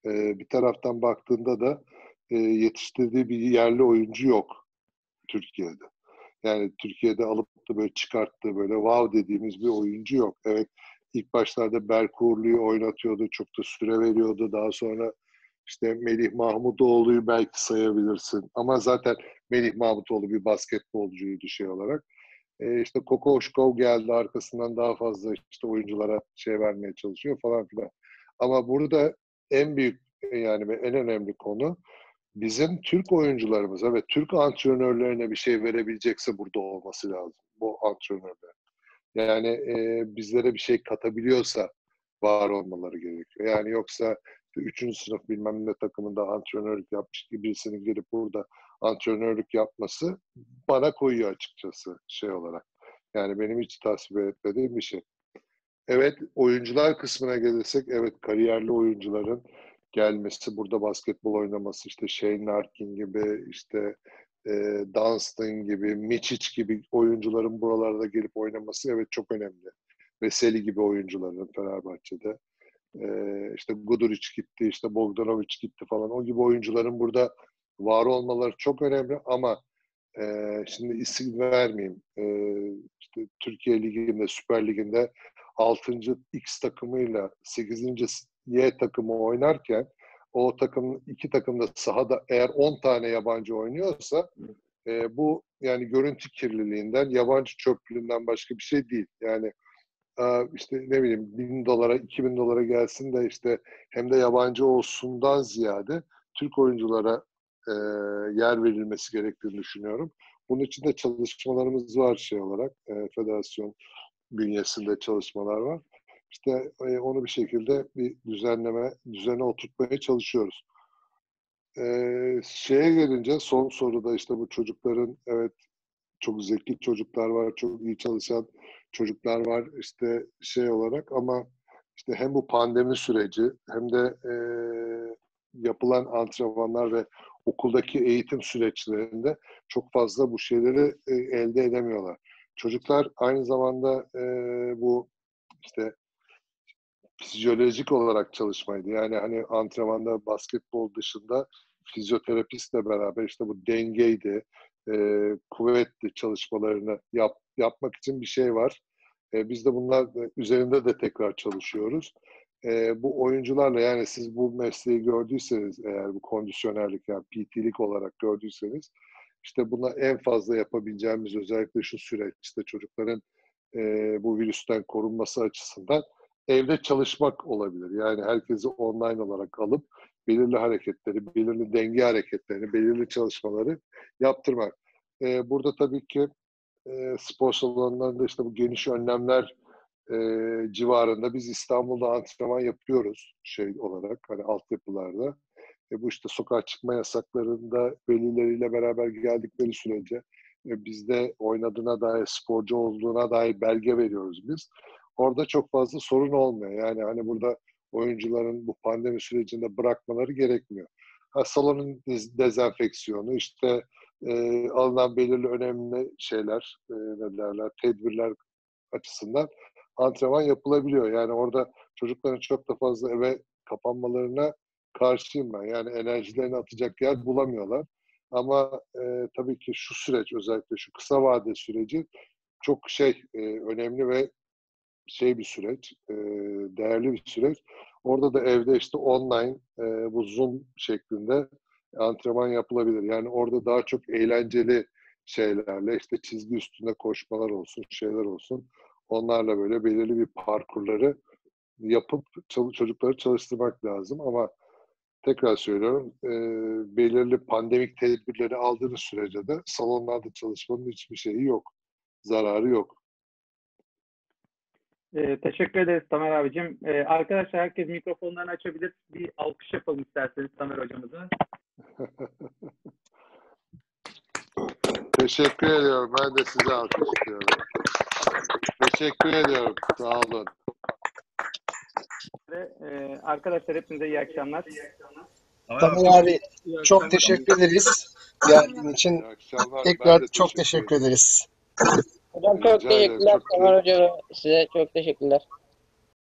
E, bir taraftan baktığında da e, yetiştirdiği bir yerli oyuncu yok Türkiye'de. Yani Türkiye'de alıp da böyle çıkarttığı böyle wow dediğimiz bir oyuncu yok. Evet, ilk başlarda Berk Uğurlu'yu oynatıyordu, çok da süre veriyordu. Daha sonra işte Melih Mahmutoğlu'yu belki sayabilirsin. Ama zaten Melih Mahmutoğlu bir basketbolcuydu şey olarak. E işte Kokoşkov geldi, arkasından daha fazla işte oyunculara şey vermeye çalışıyor falan filan. Ama burada en büyük yani en önemli konu bizim Türk oyuncularımıza ve Türk antrenörlerine bir şey verebilecekse burada olması lazım bu antrenörler. Yani e, bizlere bir şey katabiliyorsa var olmaları gerekiyor. Yani yoksa üçüncü sınıf bilmem ne takımında antrenörlük yapmış gibi birisinin gelip burada antrenörlük yapması bana koyuyor açıkçası şey olarak. Yani benim hiç tasvip etmediğim bir şey. Evet, oyuncular kısmına gelirsek, evet kariyerli oyuncuların gelmesi, burada basketbol oynaması, işte Shane Larkin gibi, işte e, Dunstan gibi, Mičić gibi oyuncuların buralarda gelip oynaması evet çok önemli. Veseli gibi oyuncuların Fenerbahçe'de. E, işte Gudurić gitti, işte Bogdanović gitti falan. O gibi oyuncuların burada var olmaları çok önemli ama e, şimdi isim vermeyeyim. E, işte Türkiye Ligi'nde, Süper Ligi'nde altıncı X takımıyla sekizinci Y takımı oynarken o takımın iki takım da sahada eğer on tane yabancı oynuyorsa e, bu yani görüntü kirliliğinden, yabancı çöplüğünden başka bir şey değil. Yani e, işte ne bileyim bin dolara, iki bin dolara gelsin de işte hem de yabancı olsundan ziyade Türk oyunculara e, yer verilmesi gerektiğini düşünüyorum. Bunun için de çalışmalarımız var şey olarak. E, federasyon bünyesinde çalışmalar var. İşte e, onu bir şekilde bir düzenleme, düzene oturtmaya çalışıyoruz. Ee, şeye gelince son soruda işte bu çocukların evet çok zeki çocuklar var, çok iyi çalışan çocuklar var işte şey olarak ama işte hem bu pandemi süreci hem de e, yapılan antrenmanlar ve okuldaki eğitim süreçlerinde çok fazla bu şeyleri e, elde edemiyorlar. Çocuklar aynı zamanda e, bu işte fizyolojik olarak çalışmaydı. Yani hani antrenmanda basketbol dışında fizyoterapistle beraber işte bu dengeydi, e, kuvvetli çalışmalarını yap, yapmak için bir şey var. E, biz de bunlar üzerinde de tekrar çalışıyoruz. E, bu oyuncularla yani siz bu mesleği gördüyseniz eğer bu kondisyonerlik yani P T'lik olarak gördüyseniz işte buna en fazla yapabileceğimiz özellikle şu süreçte çocukların e, bu virüsten korunması açısından evde çalışmak olabilir. Yani herkesi online olarak alıp belirli hareketleri, belirli denge hareketlerini, belirli çalışmaları yaptırmak. Ee, burada tabii ki e, spor salonlarında işte bu geniş önlemler e, civarında biz İstanbul'da antrenman yapıyoruz şey olarak hani altyapılarda. E, bu işte sokağa çıkma yasaklarında velileriyle beraber geldikleri sürece e, bizde oynadığına dair, sporcu olduğuna dair belge veriyoruz biz. Orada çok fazla sorun olmuyor. Yani hani burada oyuncuların bu pandemi sürecinde bırakmaları gerekmiyor. Ha, salonun dezenfeksiyonu, işte e, alınan belirli önemli şeyler, e, ne derler, tedbirler açısından antrenman yapılabiliyor. Yani orada çocukların çok da fazla eve kapanmalarına karşıyım ben. Yani enerjilerini atacak yer bulamıyorlar. Ama e, tabii ki şu süreç, özellikle şu kısa vade süreci çok şey e, önemli ve şey bir süreç, e, değerli bir süreç. Orada da evde işte online e, bu Zoom şeklinde antrenman yapılabilir. Yani orada daha çok eğlenceli şeylerle işte çizgi üstünde koşmalar olsun, şeyler olsun. Onlarla böyle belirli bir parkurları yapıp çocukları çalıştırmak lazım. Ama tekrar söylüyorum, e, belirli pandemik tedbirleri aldığınız sürece de salonlarda çalışmanın hiçbir şeyi yok. Zararı yok. Ee, teşekkür ederiz Tamer abicim. Ee, arkadaşlar herkes mikrofonlarını açabilir. Bir alkış yapalım isterseniz Tamer hocamıza. Teşekkür ediyorum. Ben de size alkışlıyorum. Teşekkür ediyorum. Sağ olun. Ve, e, arkadaşlar hepinize iyi akşamlar. Tamer abi çok teşekkür ederiz. Geldiğin için tekrar çok teşekkür ederiz. Hocam çok teşekkürler. Tamer Hoca ve size çok teşekkürler.